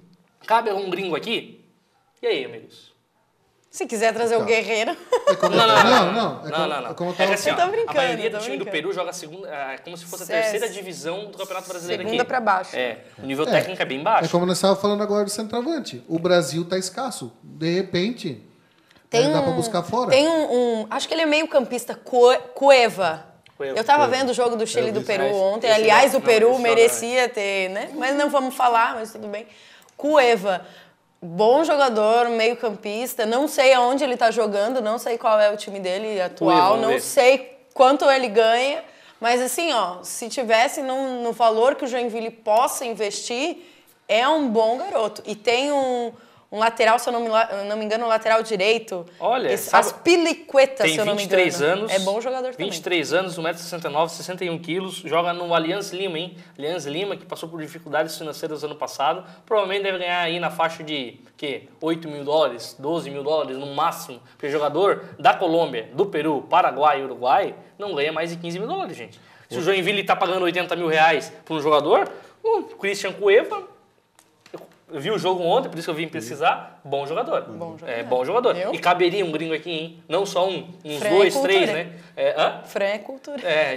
cabe um gringo aqui? E aí, amigos? Se quiser trazer o Guerreiro. É como- Não, não, não. não, não, é não, como- não, não. é como eu É tava- que assim, Eu tô ó, brincando, a maioria do tô time do brincando. Peru joga a segunda, é como se fosse a Cés- terceira divisão do Campeonato Brasileiro Segunda aqui. pra baixo. É, o nível técnico é bem baixo. É como nós estávamos falando agora do centroavante. O Brasil tá escasso. De repente, Tem é, dá um, para buscar fora. Tem um, um- acho que ele é meio campista, Cue- Cueva. Cueva. Eu tava Cueva. vendo o jogo do Chile e Eu do vi Peru esse- ontem. esse Aliás, jogo- o não, Peru esse jogo merecia ter, né? Mas não vamos falar, mas tudo bem. Cueva, bom jogador, meio campista. Não sei aonde ele tá jogando, não sei qual é o time dele atual, vamos não ver. sei quanto ele ganha. Mas assim, ó, se tivesse no, no valor que o Joinville possa investir, é um bom garoto. E tem um, um lateral, se eu não me, la- não me engano, um lateral direito. Olha, Esse, sabe- as piliquetas, Tem se eu não me vinte e engano. três anos. É bom jogador também. vinte e três anos, um metro e sessenta e nove, sessenta e um quilos. Joga no Allianz Lima, hein? Allianz Lima, que passou por dificuldades financeiras ano passado. Provavelmente deve ganhar aí na faixa de, que, oito mil dólares, doze mil dólares no máximo. Porque jogador da Colômbia, do Peru, Paraguai e Uruguai não ganha mais de quinze mil dólares, gente. Se o Joinville está pagando oitenta mil reais para um jogador, o Christian Cueva... Eu vi o jogo ontem, por isso que eu vim pesquisar. Bom jogador. Bom jogador. É, bom jogador. Viu? E caberia um gringo aqui, hein? Não só um, uns Fran é dois, cultura. três, né? É, hã? Fran é cultura. É,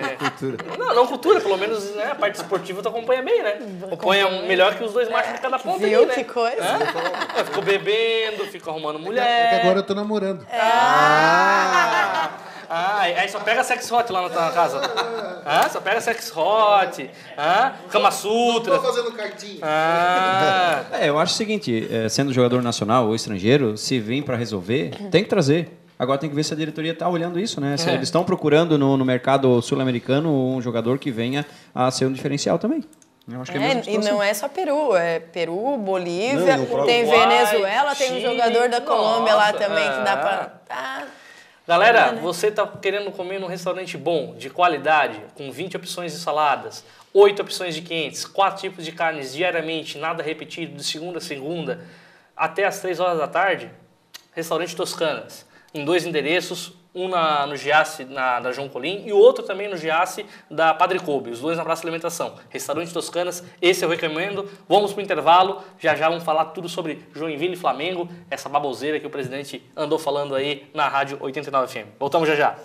é. Não, não cultura, pelo menos né, a parte esportiva tu acompanha bem, né? Acompanha melhor que os dois machos de cada ponta Viu aí, né? que coisa? Hã? É, ficou bebendo, ficou arrumando É que mulher. agora eu tô namorando. Ah! Ah, aí só pega sex hot lá na tua casa. Ah, só pega sex hot. Ah, Kama Sutra. Tô fazendo cartinha. Ah, É, eu acho o seguinte, é, sendo jogador nacional ou estrangeiro, se vem para resolver, tem que trazer. Agora tem que ver se a diretoria está olhando isso, né? Se É. eles estão procurando no, no mercado sul-americano um jogador que venha a ser um diferencial também. Eu acho que é a mesma É, e situação. não é só Peru, é Peru, Bolívia, Não, e o próprio tem Uruguai, Venezuela, tem um Chile, jogador da Colômbia lá nossa, também que dá é. pra... Tá. Galera, Chega, né? você tá querendo comer num restaurante bom, de qualidade, com vinte opções de saladas, oito opções de quentes, quatro tipos de carnes diariamente, nada repetido, de segunda a segunda, até às três horas da tarde, Restaurante Toscanas, em dois endereços, um na, no Giasse, na, da João Colim, e o outro também no Giasse da Padre Coube, os dois na Praça de Alimentação. Restaurante Toscanas, esse eu recomendo. Vamos pro intervalo, já já vamos falar tudo sobre Joinville e Flamengo, essa baboseira que o presidente andou falando aí na Rádio oitenta e nove F M. Voltamos já já.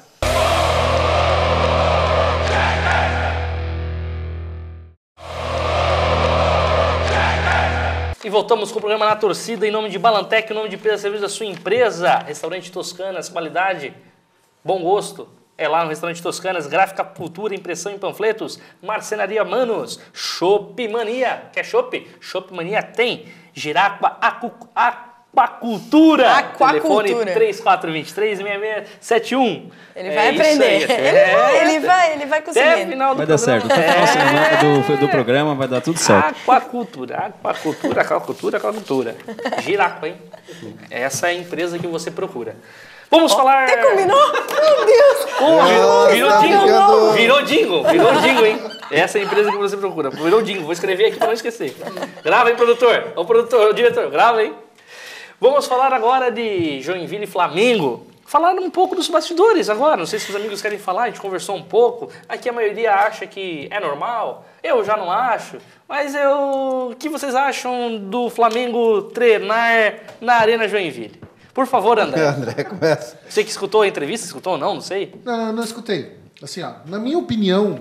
E voltamos com o programa Na Torcida, em nome de Balantec, em nome de empresa serviço da sua empresa. Restaurante Toscanas, qualidade, bom gosto. É lá no Restaurante Toscanas, gráfica, cultura, impressão em panfletos, marcenaria Manos, Chopp Mania. Quer chopp? Chopp Mania tem. Giracqua Acu, Aquacultura. Aquacultura. Telefone três quatro dois três, seis seis sete um. Ele vai É isso aprender. aí, Ele, é. vai, ele vai, ele vai conseguir. Até o final do Vai dar programa. certo. Até o É. final do, do programa vai dar tudo certo. Aquacultura, aquacultura, aquacultura, aquacultura. Giracqua, hein? Essa é a empresa que você procura. Vamos falar... Até combinou? Meu Deus! Pô, virou, virou tá jingle. ficando- Virou jingle, virou jingle, hein? Essa é a empresa que você procura. Virou jingle. Vou escrever aqui pra não esquecer. Grava, hein, produtor? Ô, produtor, ô, diretor, grava, hein? Vamos falar agora de Joinville e Flamengo. Falar um pouco dos bastidores agora. Não sei se os amigos querem falar, a gente conversou um pouco. Aqui a maioria acha que é normal. Eu já não acho. Mas eu... o que vocês acham do Flamengo treinar na Arena Joinville? Por favor, André. André, começa. Você que escutou a entrevista, escutou ou não? Não sei. Não, não, não escutei. Assim, ó, na minha opinião,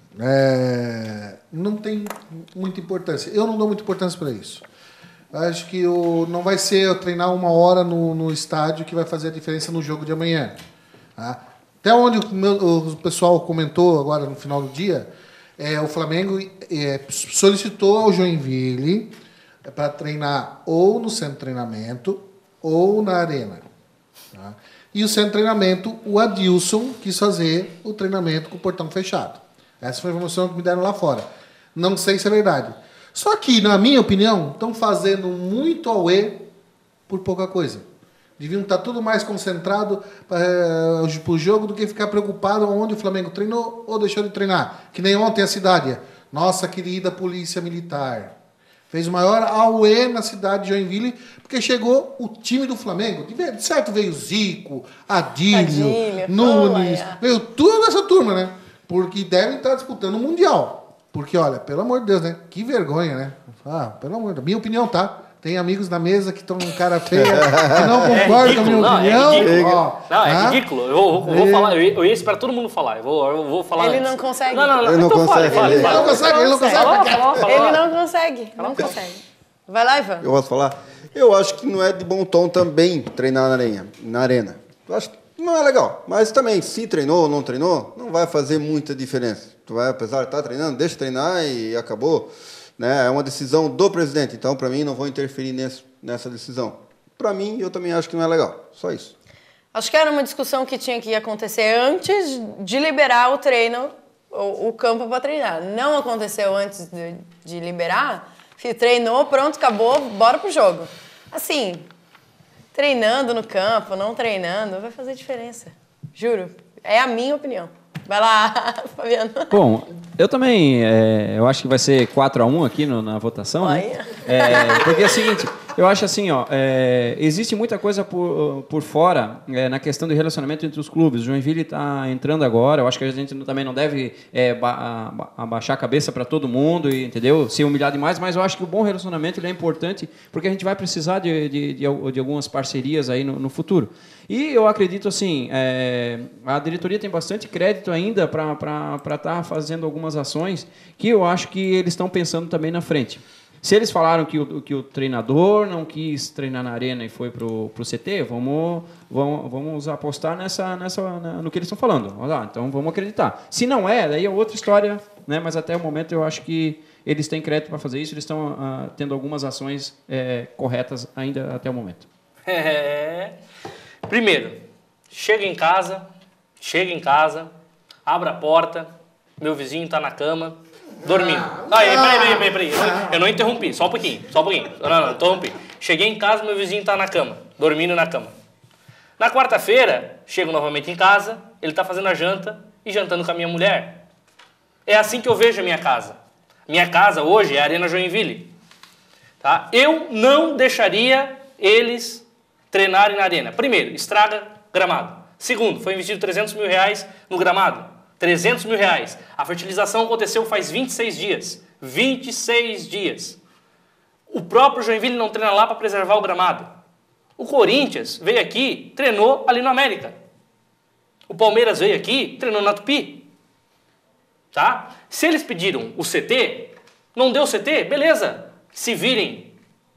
é, não tem muita importância. Eu não dou muita importância para isso. Acho que o, não vai ser eu treinar uma hora no, no estádio que vai fazer a diferença no jogo de amanhã. Tá? Até onde o, meu, o pessoal comentou agora no final do dia, é, o Flamengo é, solicitou ao Joinville para treinar ou no centro de treinamento ou na arena. Tá? E o centro de treinamento, o Adilson quis fazer o treinamento com o portão fechado. Essa foi a informação que me deram lá fora. Não sei se é verdade. Só que, na minha opinião, estão fazendo muito auê por pouca coisa. Deviam estar tudo mais concentrado para o jogo do que ficar preocupado onde o Flamengo treinou ou deixou de treinar. Que nem ontem a cidade. Nossa querida Polícia Militar fez o maior auê na cidade de Joinville, porque chegou o time do Flamengo. De certo veio Zico, Adílio, Adílio, Nunes, olha. veio toda essa turma, né? Porque devem estar disputando o Mundial. Porque, olha, pelo amor de Deus, né? Que vergonha, né? Ah, pelo amor de Deus. Minha opinião, tá? Tem amigos na mesa que estão um cara feia, que não concordam com a minha não, opinião. É ridículo. Ó, Não, é tá? ridículo. Eu vou, eu vou É. falar, eu ia, eu ia esperar todo mundo falar. Eu vou, eu vou falar Ele antes. não consegue. Não, não, não. Ele não então fale, consegue, fale, ele- fale. Ele não consegue, ele não consegue. Fala, fala, fala. Ele não consegue, não consegue. Vai lá, Ivan. Eu posso falar? Eu acho que não é de bom tom também treinar na arena. Na arena. Eu acho que não é legal. Mas também, se treinou ou não treinou, não vai fazer muita diferença. Tu vai, apesar de estar treinando, deixa treinar e acabou. Né? É uma decisão do presidente. Então, para mim, não vou interferir nesse, nessa decisão. Para mim, eu também acho que não é legal. Só isso. Acho que era uma discussão que tinha que acontecer antes de liberar o treino, o, o campo para treinar. Não aconteceu antes de, de liberar. Se treinou, pronto, acabou, bora pro jogo. Assim, treinando no campo, não treinando, vai fazer diferença. Juro. É a minha opinião. Vai lá, Fabiano. Bom, eu também, é, eu acho que vai ser quatro a um aqui no, na votação, né? Olha. É, porque é o seguinte, eu acho assim, ó, é, existe muita coisa por, por fora é, na questão do relacionamento entre os clubes. O Joinville está entrando agora, eu acho que a gente também não deve é, ba, ba, abaixar a cabeça para todo mundo, e, entendeu? Ser humilhar demais, mas eu acho que o bom relacionamento ele é importante porque a gente vai precisar de, de, de, de algumas parcerias aí no, no futuro. E eu acredito assim, é, a diretoria tem bastante crédito ainda para estar fazendo algumas ações que eu acho que eles estão pensando também na frente. Se eles falaram que o, que o treinador não quis treinar na arena e foi para o C T, vamos, vamos, vamos apostar nessa, nessa, na, no que eles estão falando. Vamos lá, então vamos acreditar. Se não é, daí é outra história, né? Mas até o momento eu acho que eles têm crédito para fazer isso, eles estão uh, tendo algumas ações é, corretas ainda até o momento. É. Primeiro, chega em casa, chega em casa, abre a porta, meu vizinho tá na cama, dormindo. Ah, peraí, peraí, peraí, peraí. Eu não interrompi, só um pouquinho, só um pouquinho. Não, não, não, interrompi. Cheguei em casa, meu vizinho tá na cama, dormindo na cama. Na quarta-feira, chego novamente em casa, ele está fazendo a janta e jantando com a minha mulher. É assim que eu vejo a minha casa. Minha casa hoje é a Arena Joinville. Tá? Eu não deixaria eles treinarem na arena. Primeiro, estraga gramado. Segundo, foi investido trezentos mil reais no gramado. trezentos mil reais. A fertilização aconteceu faz vinte e seis dias. vinte e seis dias. O próprio Joinville não treina lá para preservar o gramado. O Corinthians veio aqui, treinou ali no América. O Palmeiras veio aqui, treinou na Tupi. Tá? Se eles pediram o C T, não deu o C T, beleza. Se virem.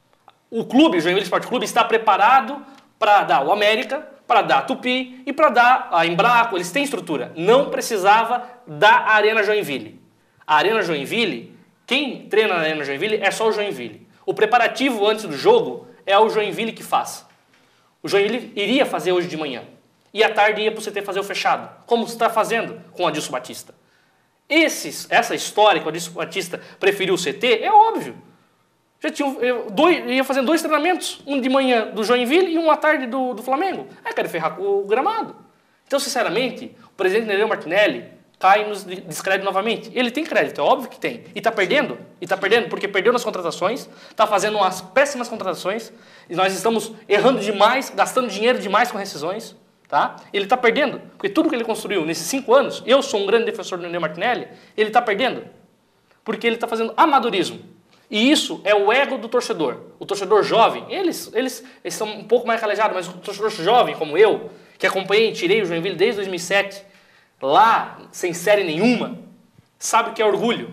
O clube, o Joinville Sport Clube, está preparado para dar o América, para dar a Tupi e para dar a Embraco. Eles têm estrutura. Não precisava da Arena Joinville. A Arena Joinville, quem treina na Arena Joinville é só o Joinville. O preparativo antes do jogo é o Joinville que faz. O Joinville iria fazer hoje de manhã. E à tarde ia para o C T fazer o fechado. Como está fazendo com o Adilson Batista. Esses, essa história que o Adilson Batista preferiu o C T, é óbvio. Já tinha dois, ia fazendo dois treinamentos. Um de manhã do Joinville e um à tarde do, do Flamengo. Ah, quero ferrar com o gramado. Então, sinceramente, o presidente Nereu Martinelli cai nos descrédito novamente. Ele tem crédito, é óbvio que tem. E está perdendo. E está perdendo porque perdeu nas contratações, está fazendo umas péssimas contratações, e nós estamos errando demais, gastando dinheiro demais com rescisões. Tá? Ele está perdendo, porque tudo que ele construiu nesses cinco anos, eu sou um grande defensor do Nereu Martinelli, ele está perdendo. Porque ele está fazendo amadorismo. E isso é o ego do torcedor. O torcedor jovem, eles, eles, eles são um pouco mais calejados, mas o torcedor jovem, como eu, que acompanhei e tirei o Joinville desde dois mil e sete, lá, sem série nenhuma, sabe o que é orgulho.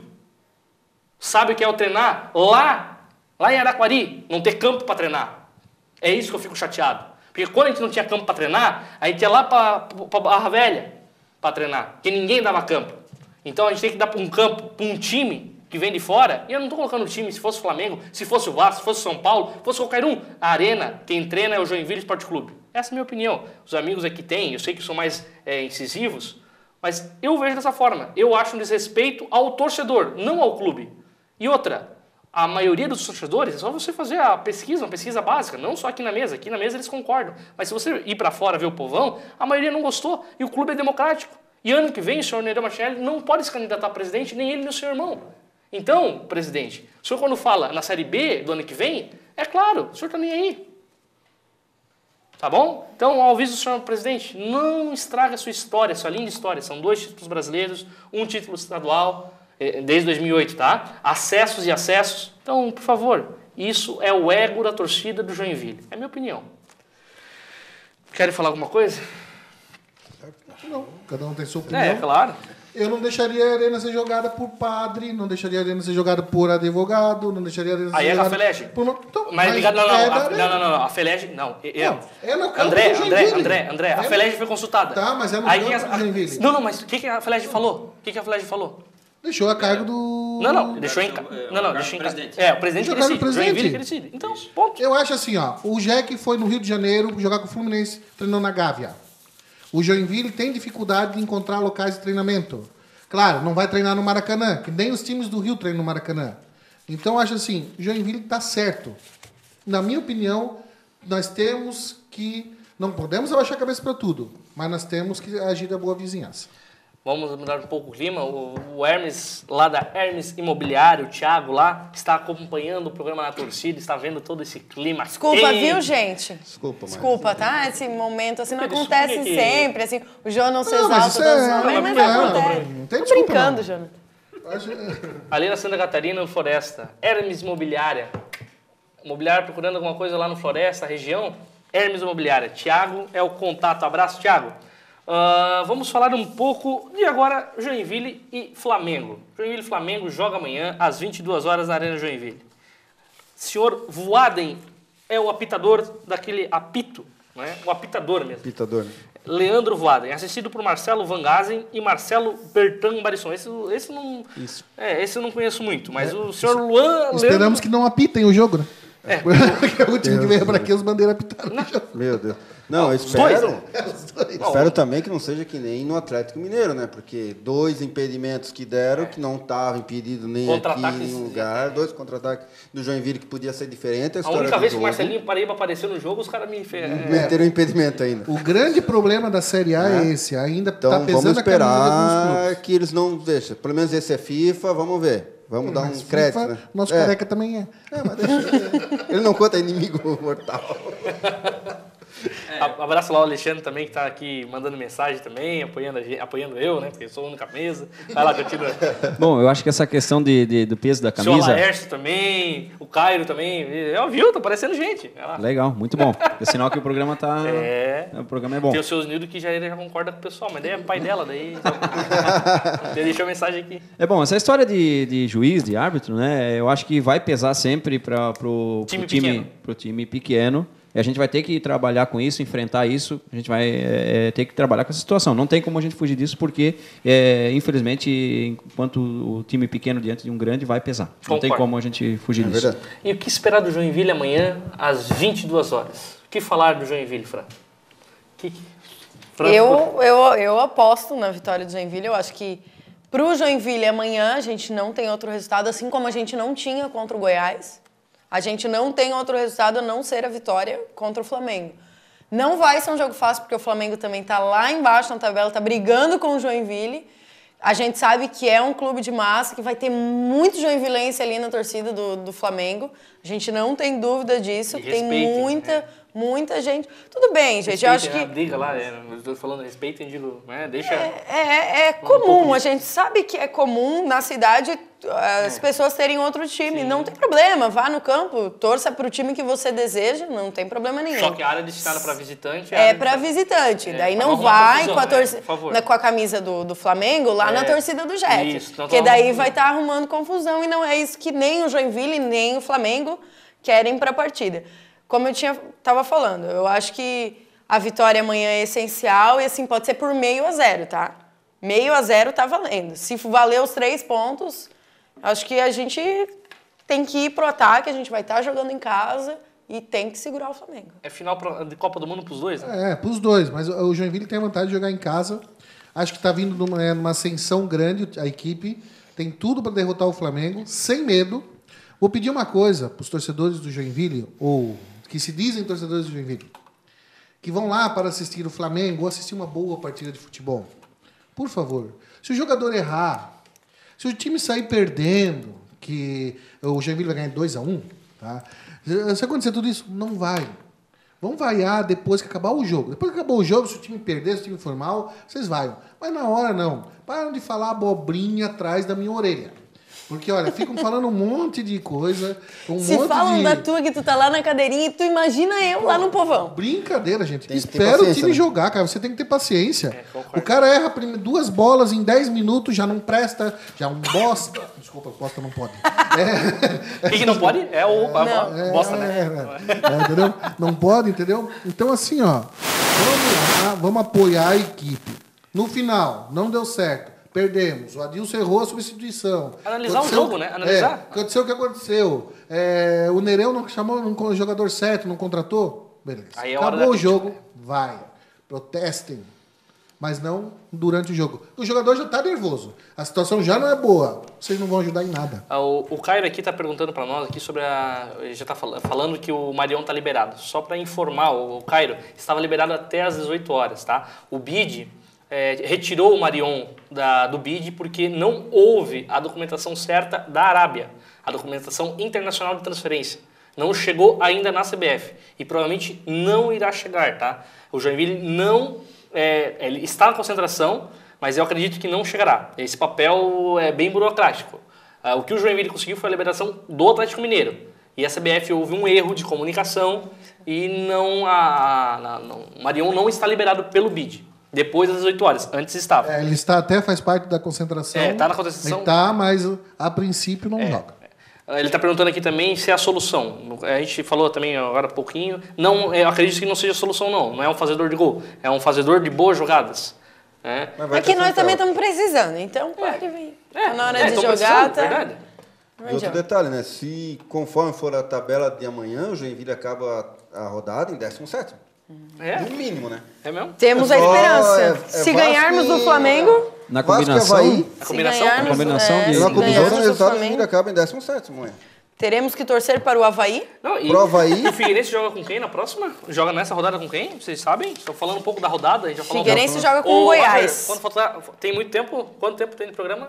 Sabe o que é o treinar lá, lá em Araquari, não ter campo para treinar. É isso que eu fico chateado. Porque quando a gente não tinha campo para treinar, a gente ia lá para a Barra Velha para treinar, porque ninguém dava campo. Então a gente tem que dar para um campo, para um time que vem de fora, e eu não estou colocando o time, se fosse o Flamengo, se fosse o Vasco, se fosse o São Paulo, se fosse qualquer um. A Arena, quem treina é o Joinville Sport Clube. Essa é a minha opinião. Os amigos aqui têm, eu sei que são mais é, incisivos, mas eu vejo dessa forma. Eu acho um desrespeito ao torcedor, não ao clube. E outra, a maioria dos torcedores, é só você fazer a pesquisa, uma pesquisa básica, não só aqui na mesa. Aqui na mesa eles concordam. Mas se você ir para fora ver o povão, a maioria não gostou. E o clube é democrático. E ano que vem o senhor Nereu Martinelli não pode se candidatar a presidente, nem ele nem o seu irmão. Então, presidente, o senhor quando fala na Série B do ano que vem, é claro, o senhor está nem aí. Tá bom? Então, ao aviso do senhor presidente, não estraga a sua história, sua linda história. São dois títulos brasileiros, um título estadual, desde dois mil e oito, tá? Acessos e acessos. Então, por favor, isso é o ego da torcida do Joinville. É a minha opinião. Querem falar alguma coisa? Não, cada um tem sua opinião. É, claro. Eu não deixaria a arena ser jogada por padre, não deixaria a arena ser jogada por advogado, não deixaria a arena ser Aí jogada... é a Felege. Por... Então, mas ligado, não, não, é a, não, não, não, não, a Felege, não. Eu, não é no campo André, do André, Joinville. André, André, a é Felege no... foi consultada. Tá, mas é no Aí, campo a, do Joinville. Não, não, mas o que, que a Felege falou? O que, que a Felege falou? Deixou a cargo do... Não, não, deixou em... Não, não, deixou em... É, o presidente que decide, o Joinville que decide. Então, ponto. Eu acho assim, ó, o Jack foi no Rio de Janeiro jogar com o Fluminense, treinou na Gávea. O Joinville tem dificuldade de encontrar locais de treinamento. Claro, não vai treinar no Maracanã, que nem os times do Rio treinam no Maracanã. Então, acho assim, o Joinville está certo. Na minha opinião, nós temos que... Não podemos abaixar a cabeça para tudo, mas nós temos que agir da boa vizinhança. Vamos mudar um pouco o clima. O, o Hermes, lá da Hermes Imobiliário, o Thiago lá, está acompanhando o programa na torcida, está vendo todo esse clima. Desculpa, quente. viu, gente? Desculpa, mas... Desculpa, tá? Esse momento assim não Isso, acontece que- sempre, assim, o João não se Não, mas exalta isso das é- mas, não, mas não, acontece. não tem Tô desculpa, brincando, não. Jonathan. Acho- Ali na Santa Catarina, no Floresta. Hermes Imobiliária. Imobiliária procurando alguma coisa lá no Floresta, região. Hermes Imobiliária. Thiago é o contato. Abraço, Thiago. Ah, vamos falar um pouco de agora Joinville e Flamengo. Joinville e Flamengo joga amanhã às vinte e duas horas na Arena Joinville. Senhor Voaden é o apitador daquele apito, né? O apitador mesmo. Pitador. Leandro Voaden, assistido por Marcelo Van Gazen e Marcelo Bertan Barisson. Esse, esse, não, Isso. é, esse eu não conheço muito, mas o senhor Luan... Esperamos Leandro, que não apitem o jogo, né? É. Porque o time que veio para aqui, os bandeiras pitaram. Meu Deus. Não, eu Os dois, espero, né? espero também que não seja que nem no Atlético Mineiro, né? Porque dois impedimentos que deram, que não estavam impedidos nem aqui em nenhum lugar, dois contra-ataques do Joinville que podia ser diferente. A, A única vez que o Marcelinho Paraíba apareceu no jogo, os caras me... Fe... meteram um impedimento ainda. O grande problema da Série A é, é esse, ainda então, tá pesando vamos a camisa de alguns esperar clubes. que eles não deixem. Pelo menos esse é FIFA, vamos ver. Vamos dar um Mas crédito, FIFA, né? Nosso é. careca também é. É, mas deixa... Ele não conta inimigo mortal. É. Abraço lá o Alexandre também, que tá aqui mandando mensagem também, apoiando, a gente, apoiando eu, né? Porque eu sou a única mesa. Vai lá, continua. Bom, eu acho que essa questão de, de, do peso da O senhor camisa... Laércio também, o Cairo também. Eu viu, tá aparecendo gente. Vai lá. Legal, muito bom. É sinal que o programa tá... É. O programa é bom. Tem o seu Nildo que já, ele já concorda com o pessoal, mas daí é pai dela, daí... Ele deixou mensagem aqui. É bom, essa história de, de juiz, de árbitro, né? Eu acho que vai pesar sempre para pro, Time pro time, pequeno. pro time pequeno. E a gente vai ter que trabalhar com isso, enfrentar isso. A gente vai é, ter que trabalhar com essa situação. Não tem como a gente fugir disso, porque, é, infelizmente, enquanto o time pequeno diante de um grande, vai pesar. Não Concordo. tem como a gente fugir É disso. verdade. E o que esperar do Joinville amanhã, às vinte e duas horas? O que falar do Joinville, Fran? Que... Fran, Eu, eu, eu aposto na vitória do Joinville. Eu acho que pro Joinville amanhã a gente não tem outro resultado, assim como a gente não tinha contra o Goiás. A gente não tem outro resultado a não ser a vitória contra o Flamengo. Não vai ser um jogo fácil, porque o Flamengo também está lá embaixo na tabela, está brigando com o Joinville. A gente sabe que é um clube de massa, que vai ter muito joinvilense ali na torcida do, do Flamengo. A gente não tem dúvida disso. E Tem respeitem, muita, né? muita gente. Tudo bem, gente. Eu acho respeitem que... a briga lá, é, eu estou falando respeitem, digo, né? Deixa... É, é, é comum, a gente sabe que é comum na cidade as é. pessoas terem outro time. Sim. Não tem problema, vá no campo, torça para o time que você deseja, não tem problema nenhum. Só que a área destinada para visitante... É para visitante, é, daí não vai confusão, com, a torcida, é, com a camisa do, do Flamengo lá é. na torcida do Jet. Isso, porque daí vai estar tá arrumando confusão e não é isso que nem o Joinville nem o Flamengo querem para a partida. Como eu tinha tava falando, eu acho que a vitória amanhã é essencial e assim pode ser por meio a zero, tá? Meio a zero tá valendo. Se valer os três pontos, acho que a gente tem que ir pro ataque, a gente vai estar tá jogando em casa e tem que segurar o Flamengo. É final de Copa do Mundo pros dois, né? É, pros dois, mas o Joinville tem a vantagem de jogar em casa. Acho que tá vindo numa, é, numa ascensão grande a equipe, tem tudo para derrotar o Flamengo, sem medo. Vou pedir uma coisa pros torcedores do Joinville, ou que se dizem torcedores do Joinville, que vão lá para assistir o Flamengo ou assistir uma boa partida de futebol. Por favor, se o jogador errar, se o time sair perdendo, que o Joinville vai ganhar dois a um, tá? Se acontecer tudo isso, não vai. Vão vaiar depois que acabar o jogo. Depois que acabou o jogo, se o time perder, se o time for mal, vocês vaiam. Mas na hora, não. Param de falar abobrinha atrás da minha orelha. Porque, olha, ficam falando um monte de coisa. Um Se monte falam de... da tua que tu tá lá na cadeirinha e tu imagina eu Pô, lá no povão. Brincadeira, gente. Espera o time né? jogar, cara. Você tem que ter paciência. É, o cara erra duas bolas em dez minutos, já não presta, já é um bosta. Desculpa, bosta não pode. O é... que, que não pode? É o não. É, bosta, né? É, é, entendeu? Não pode, entendeu? Então, assim, ó. Vamos lá, vamos apoiar a equipe. No final, não deu certo. Perdemos. O Adilson errou a substituição. Analisar o um jogo, né? Analisar. É, aconteceu o que aconteceu. É, o Nereu não chamou um jogador certo, não contratou? Beleza. Aí é Acabou o jogo, gente... vai. Protestem. Mas não durante o jogo. O jogador já está nervoso. A situação já não é boa. Vocês não vão ajudar em nada. O, o Caio aqui está perguntando para nós aqui sobre a... Ele já está falando que o Marion está liberado. Só para informar, o Caio estava liberado até às dezoito horas, tá? O B I D... É, retirou o Marion da, do B I D porque não houve a documentação certa da Arábia, a documentação internacional de transferência. Não chegou ainda na C B F e provavelmente não irá chegar, tá? O Joinville não é, ele está na concentração, mas eu acredito que não chegará. Esse papel é bem burocrático. O que o Joinville conseguiu foi a liberação do Atlético Mineiro. E a C B F houve um erro de comunicação e não a, a, não, o Marion não está liberado pelo B I D. Depois das dezoito horas. Antes estava. É, ele está até faz parte da concentração. É, está na concentração. Ele está, mas a princípio não é, joga. Ele está perguntando aqui também se é a solução. A gente falou também agora há pouquinho. Não, eu acredito que não seja a solução, não. Não é um fazedor de gol. É um fazedor de boas jogadas. É, é que nós também estamos precisando. Então pode vir. É, tá na hora é, de jogar. Tá... Verdade. Não E outro adianta. detalhe, né? Se conforme for a tabela de amanhã, o Joinville acaba a rodada em décimo sétimo. É? No mínimo, né? É mesmo? Temos a É só- esperança. é- é Se Vasco ganharmos do e- Flamengo, Na Vasco e combinação, Avaí, A se combinação? ganharmos, combinação é, de- se na Sim, combinação ganharmos de do resultados, o Flamengo, Joinville acaba em décimo sétimo amanhã. teremos que torcer para o Avaí. Não, e, Pro Avaí. e o Figueirense joga com quem na próxima? Joga nessa rodada com quem? Vocês sabem? Estou falando um pouco da rodada. A gente já falou Figueirense um joga com Ô, o Goiás. Roger, quando faltar, tem muito tempo? Quanto tempo tem de programa?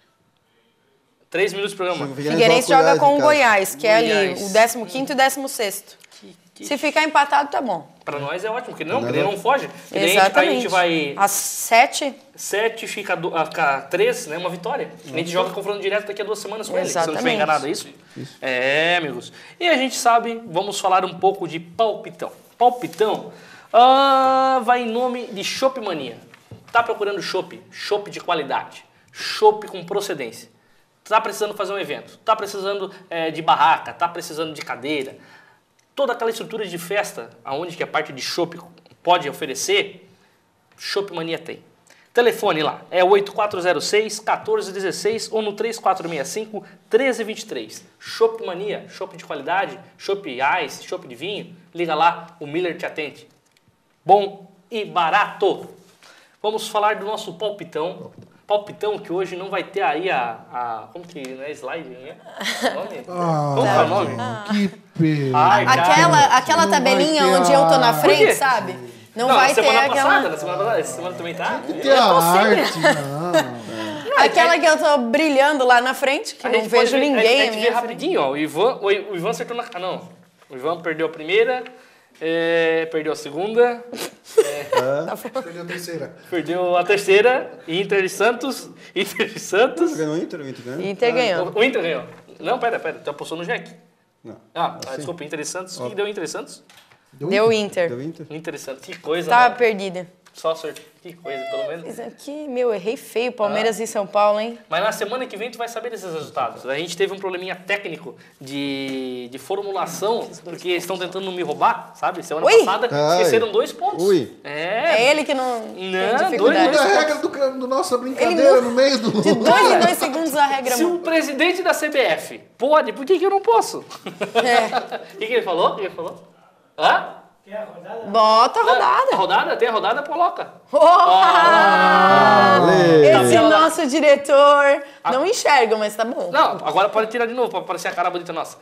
Três minutos de programa. Figueirense joga com o em casa. Goiás, que é ali Goiás. o décimo quinto e décimo sexto. Se ficar empatado, tá bom. Pra nós é ótimo, porque não, Não, porque não. não foge. Porque daí a gente- Exatamente. a gente vai Às sete, sete, fica, do, a, fica três, né? Uma vitória. A gente joga confronto direto daqui a duas semanas com ele, se eu não estiver Exatamente. enganado, é isso? É, amigos. E a gente sabe, vamos falar um pouco de palpitão. Palpitão ah, vai em nome de Chopp Mania. Tá procurando chopp? Chopp de qualidade. Chopp com procedência. Tá precisando fazer um evento. Tá precisando é, de barraca. Tá precisando de cadeira. Toda aquela estrutura de festa, aonde que a parte de chopp pode oferecer, Chopp Mania tem. Telefone lá, é oito quatro zero seis, um quatro um seis ou no três quatro seis cinco, um três dois três. Chopp Mania, chopp de qualidade, chopp ice, chopp de vinho, liga lá, o Miller te atende. Bom e barato. Vamos falar do nosso palpitão. Palpitão que hoje não vai ter aí a... a como que não é slide, né? O nome? Como que é o nome? Que pena. Ai, cara. aquela, aquela Não vai tabelinha ter onde eu tô na a- Por frente, quê? sabe? Não, Não, vai na ter semana aquela... passada, na semana passada, essa semana também tá? Tem a arte, não. Aquela que eu tô brilhando lá na frente, que A não gente pode vejo ver- ninguém. A à gente vê minha frente. rapidinho, ó. O Ivan, o o Ivan acertou na... Ah, não. O Ivan perdeu a primeira, é, perdeu a segunda, Perdeu a terceira. perdeu a terceira, Inter e Santos, Inter e Santos. Ganhou o Inter, o Inter ganhou? Inter ganhou. O, o Inter ganhou. Não, pera, pera, tu apostou no Jack. Não. Ah, ah, desculpa, Inter e Santos. O que deu Inter e Santos? Deu Inter. Deu Inter? Inter e Santos, que coisa, Tá né? perdida. Só sorte, que coisa, pelo menos. Isso aqui, meu, errei feio. Palmeiras e São Paulo, hein? Mas na semana que vem tu vai saber desses resultados. A gente teve um probleminha técnico de, de formulação, porque eles estão tentando me roubar, sabe? Semana Ui! passada Ai. esqueceram dois pontos. Ui. É. É ele que não, tem Não, dificuldade. dois- Da regra do, ca- do nossa Ele brincadeira não- no meio do... De dois em dois segundos a regra Se muda. o presidente da C B F pode, por que, que eu não posso? É. O que, que ele falou? O que ele falou? Hã? Bota a A rodada. rodada? Tem a rodada? Coloca. Oh! Ale. Esse Tabela. nosso diretor não enxerga, mas tá bom. Não, agora pode tirar de novo, pra aparecer a cara bonita nossa.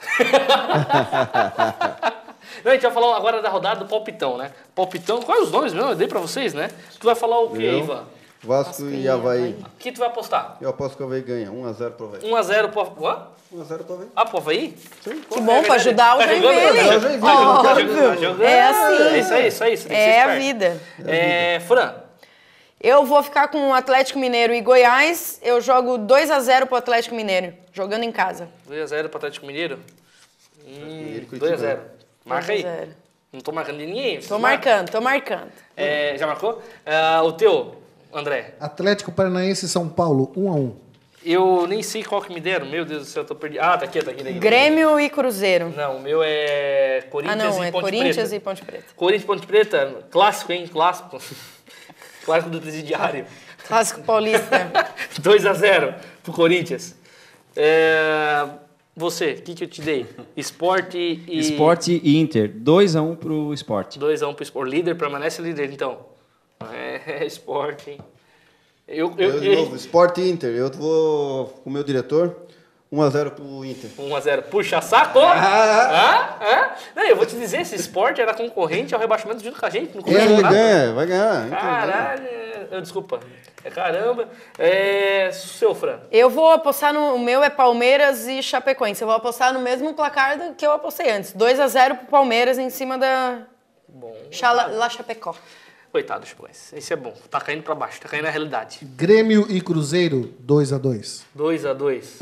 Não, a gente vai falar agora da rodada do palpitão, né? Palpitão, quais os nomes mesmo? Eu dei pra vocês, né? Tu vai falar o quê, Eu. Ivan? Vasco e Avaí. O que tu vai apostar? Eu aposto que o Avaí ganha. um a zero pro Avaí. um a zero pro... Hã? um a zero pro Avaí. Ah, pro Avaí? Que bom pra ajudar o Tá jogando, Joinville. tá jogando, Joinville, tá jogando, tá óbvio. jogando, tá jogando. É assim. É isso aí, isso aí. Isso tem que ser É a esperto. vida. É, Fran, Eu vou ficar com o Atlético Mineiro e Goiás. Eu jogo dois a zero pro Atlético Mineiro, jogando em casa. dois a zero pro Atlético Mineiro? Hum, Mineiro e dois a zero. Curitiba. Marca aí. dois a zero. Não tô marcando de ninguém. Tô marcando, tô marcando. É, já marcou? Ah, o teu, André? Atlético Paranaense e São Paulo, um a um. Eu nem sei qual que me deram. Meu Deus do céu, eu tô perdido. Ah, tá aqui, tá aqui. Tá aqui. Grêmio e Cruzeiro. Não, o meu é Ah, Corinthians não, e é Ponte Corinthians Preta. e Ponte Preta. Corinthians e Ponte Preta, clássico, hein? Clássico. Clássico do presidiário. Clássico Paulista. dois a zero pro Corinthians. É, você, o que, que eu te dei? Esporte e... Esporte e Inter. dois a um pro Esporte. dois a um pro Esporte. Líder, permanece líder, então. É, Esporte. Eu, eu, Eu, de novo, Sport e Inter. Eu vou com o meu diretor. um a zero pro Inter. um a zero. Puxa saco! Ah, ah. Não, eu vou te dizer, esse Esporte era concorrente ao rebaixamento junto com a gente. No começo do Ele campeonato. ganha, vai ganhar. Inter ganha. Caralho. Eu, desculpa. É caramba. É, seu Fran. Eu vou apostar no... O meu é Palmeiras e Chapecoense. Eu vou apostar no mesmo placar do que eu apostei antes. dois a zero pro Palmeiras em cima da... Bom. Chala, La Chapecó. Coitado, Chapecoense. Esse é bom. Tá caindo pra baixo. Tá caindo na realidade. Grêmio e Cruzeiro, dois a dois. dois a dois.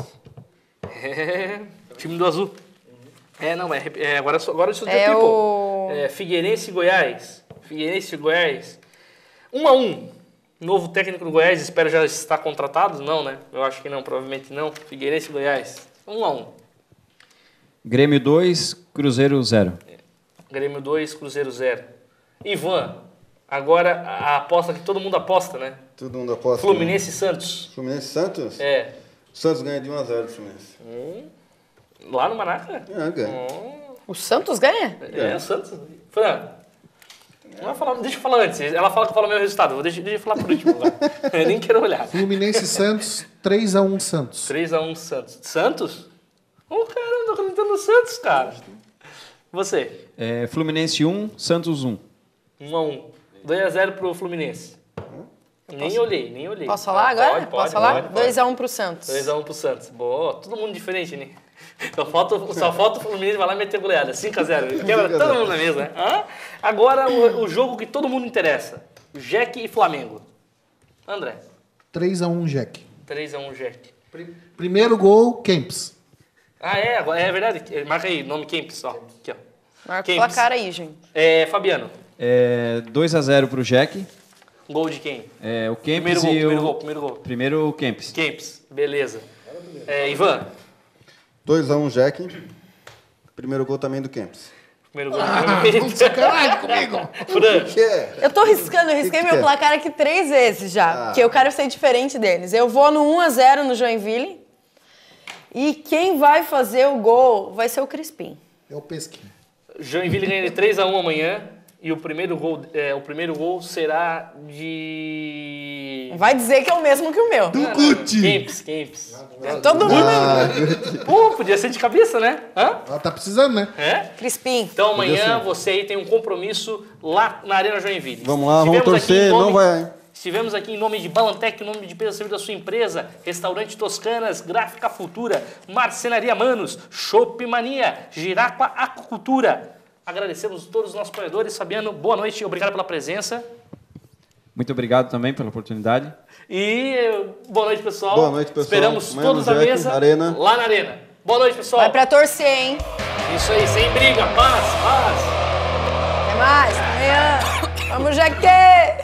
É. Time do Azul. É, não, é, é agora, só- agora eu sou de É triple. o... É, Figueirense e Goiás. Figueirense e Goiás. um a um. Novo técnico do Goiás, espero já estar contratado? Não, né? Eu acho que não, provavelmente não. Figueirense e Goiás. um a um. Grêmio dois, Cruzeiro zero. Grêmio dois, Cruzeiro zero. Ivan, agora a aposta que todo mundo aposta, né? Todo mundo aposta. Fluminense e Santos. Fluminense e Santos? É. Santos ganha de um a zero do Fluminense. Hum. Lá no Maraca? É, ganha. Hum. O Santos ganha? É, o Santos. Fran, não vai falar, deixa eu falar antes. Ela fala que eu falo o meu resultado. Deixa, deixa eu falar por último agora. Eu nem quero olhar. Fluminense e Santos, três a um Santos. três a um Santos. Santos? Ô, cara, eu não tô acreditando no Santos, cara. Você? É, Fluminense um, Santos um. um a um. dois a zero pro Fluminense. Nem olhei, nem olhei. Posso falar Ah, agora? Pode, pode, Posso falar? pode, pode. dois a um pro Santos. dois a um pro Santos. Boa, todo mundo diferente, né? Só falta, só falta o Fluminense vai lá e meter goleada. cinco a zero. Quebra todo mundo na mesa, né? Hã? Agora o, o jogo que todo mundo interessa. Jack e Flamengo. André. três a um Jack. três a um Jack. Primeiro gol, Kempis. Ah, é? Agora, é verdade. Marca aí, nome Kempis, ó. Aqui, ó. Marca o Kempis. placar aí, gente. É, Fabiano. É, dois a zero pro Jack. Gol de quem? É, o Primeiro Kempis gol, e primeiro o... gol, primeiro gol. Primeiro o Kempis. Kempis, beleza. É, Ivan. dois a um Jack. Primeiro gol também do Kempis. Primeiro gol. Ah, sacanagem comigo. Fran. Que é? Eu tô riscando, eu risquei que meu que é? placar aqui três vezes já, Ah. porque eu quero ser diferente deles. Eu vou no um a zero no Joinville e quem vai fazer o gol vai ser o Crispim. É o Pesquinho. Joinville ganha de três a um amanhã. E o primeiro gol, é, o primeiro gol será de... Vai dizer que é o mesmo que o meu. Do Guti. Kempis, Kempis. Todo mundo. Pô, podia ser de cabeça, né? Hã? Ela tá precisando, né? É? Crispim. Então amanhã você aí tem um compromisso lá na Arena Joinville. Vamos lá, vamos Estivemos aqui torcer, em nome- não vai, hein? Estivemos aqui em nome de Balantec, em nome de Pedro Serviço da sua empresa, Restaurante Toscanas, Gráfica Futura, Marcenaria Manos, Chopp Mania, Giracqua Aquacultura. Agradecemos todos os nossos apoiadores. Fabiano, boa noite, obrigado pela presença. Muito obrigado também pela oportunidade. E eh, boa noite, pessoal. Boa noite, pessoal. Esperamos Amanhã todos no na Jack, mesa, Arena. lá na Arena. Boa noite, pessoal. Vai pra torcer, hein? Isso aí, sem briga, paz, paz. Até mais. Amanhã. Vamos, Jaque!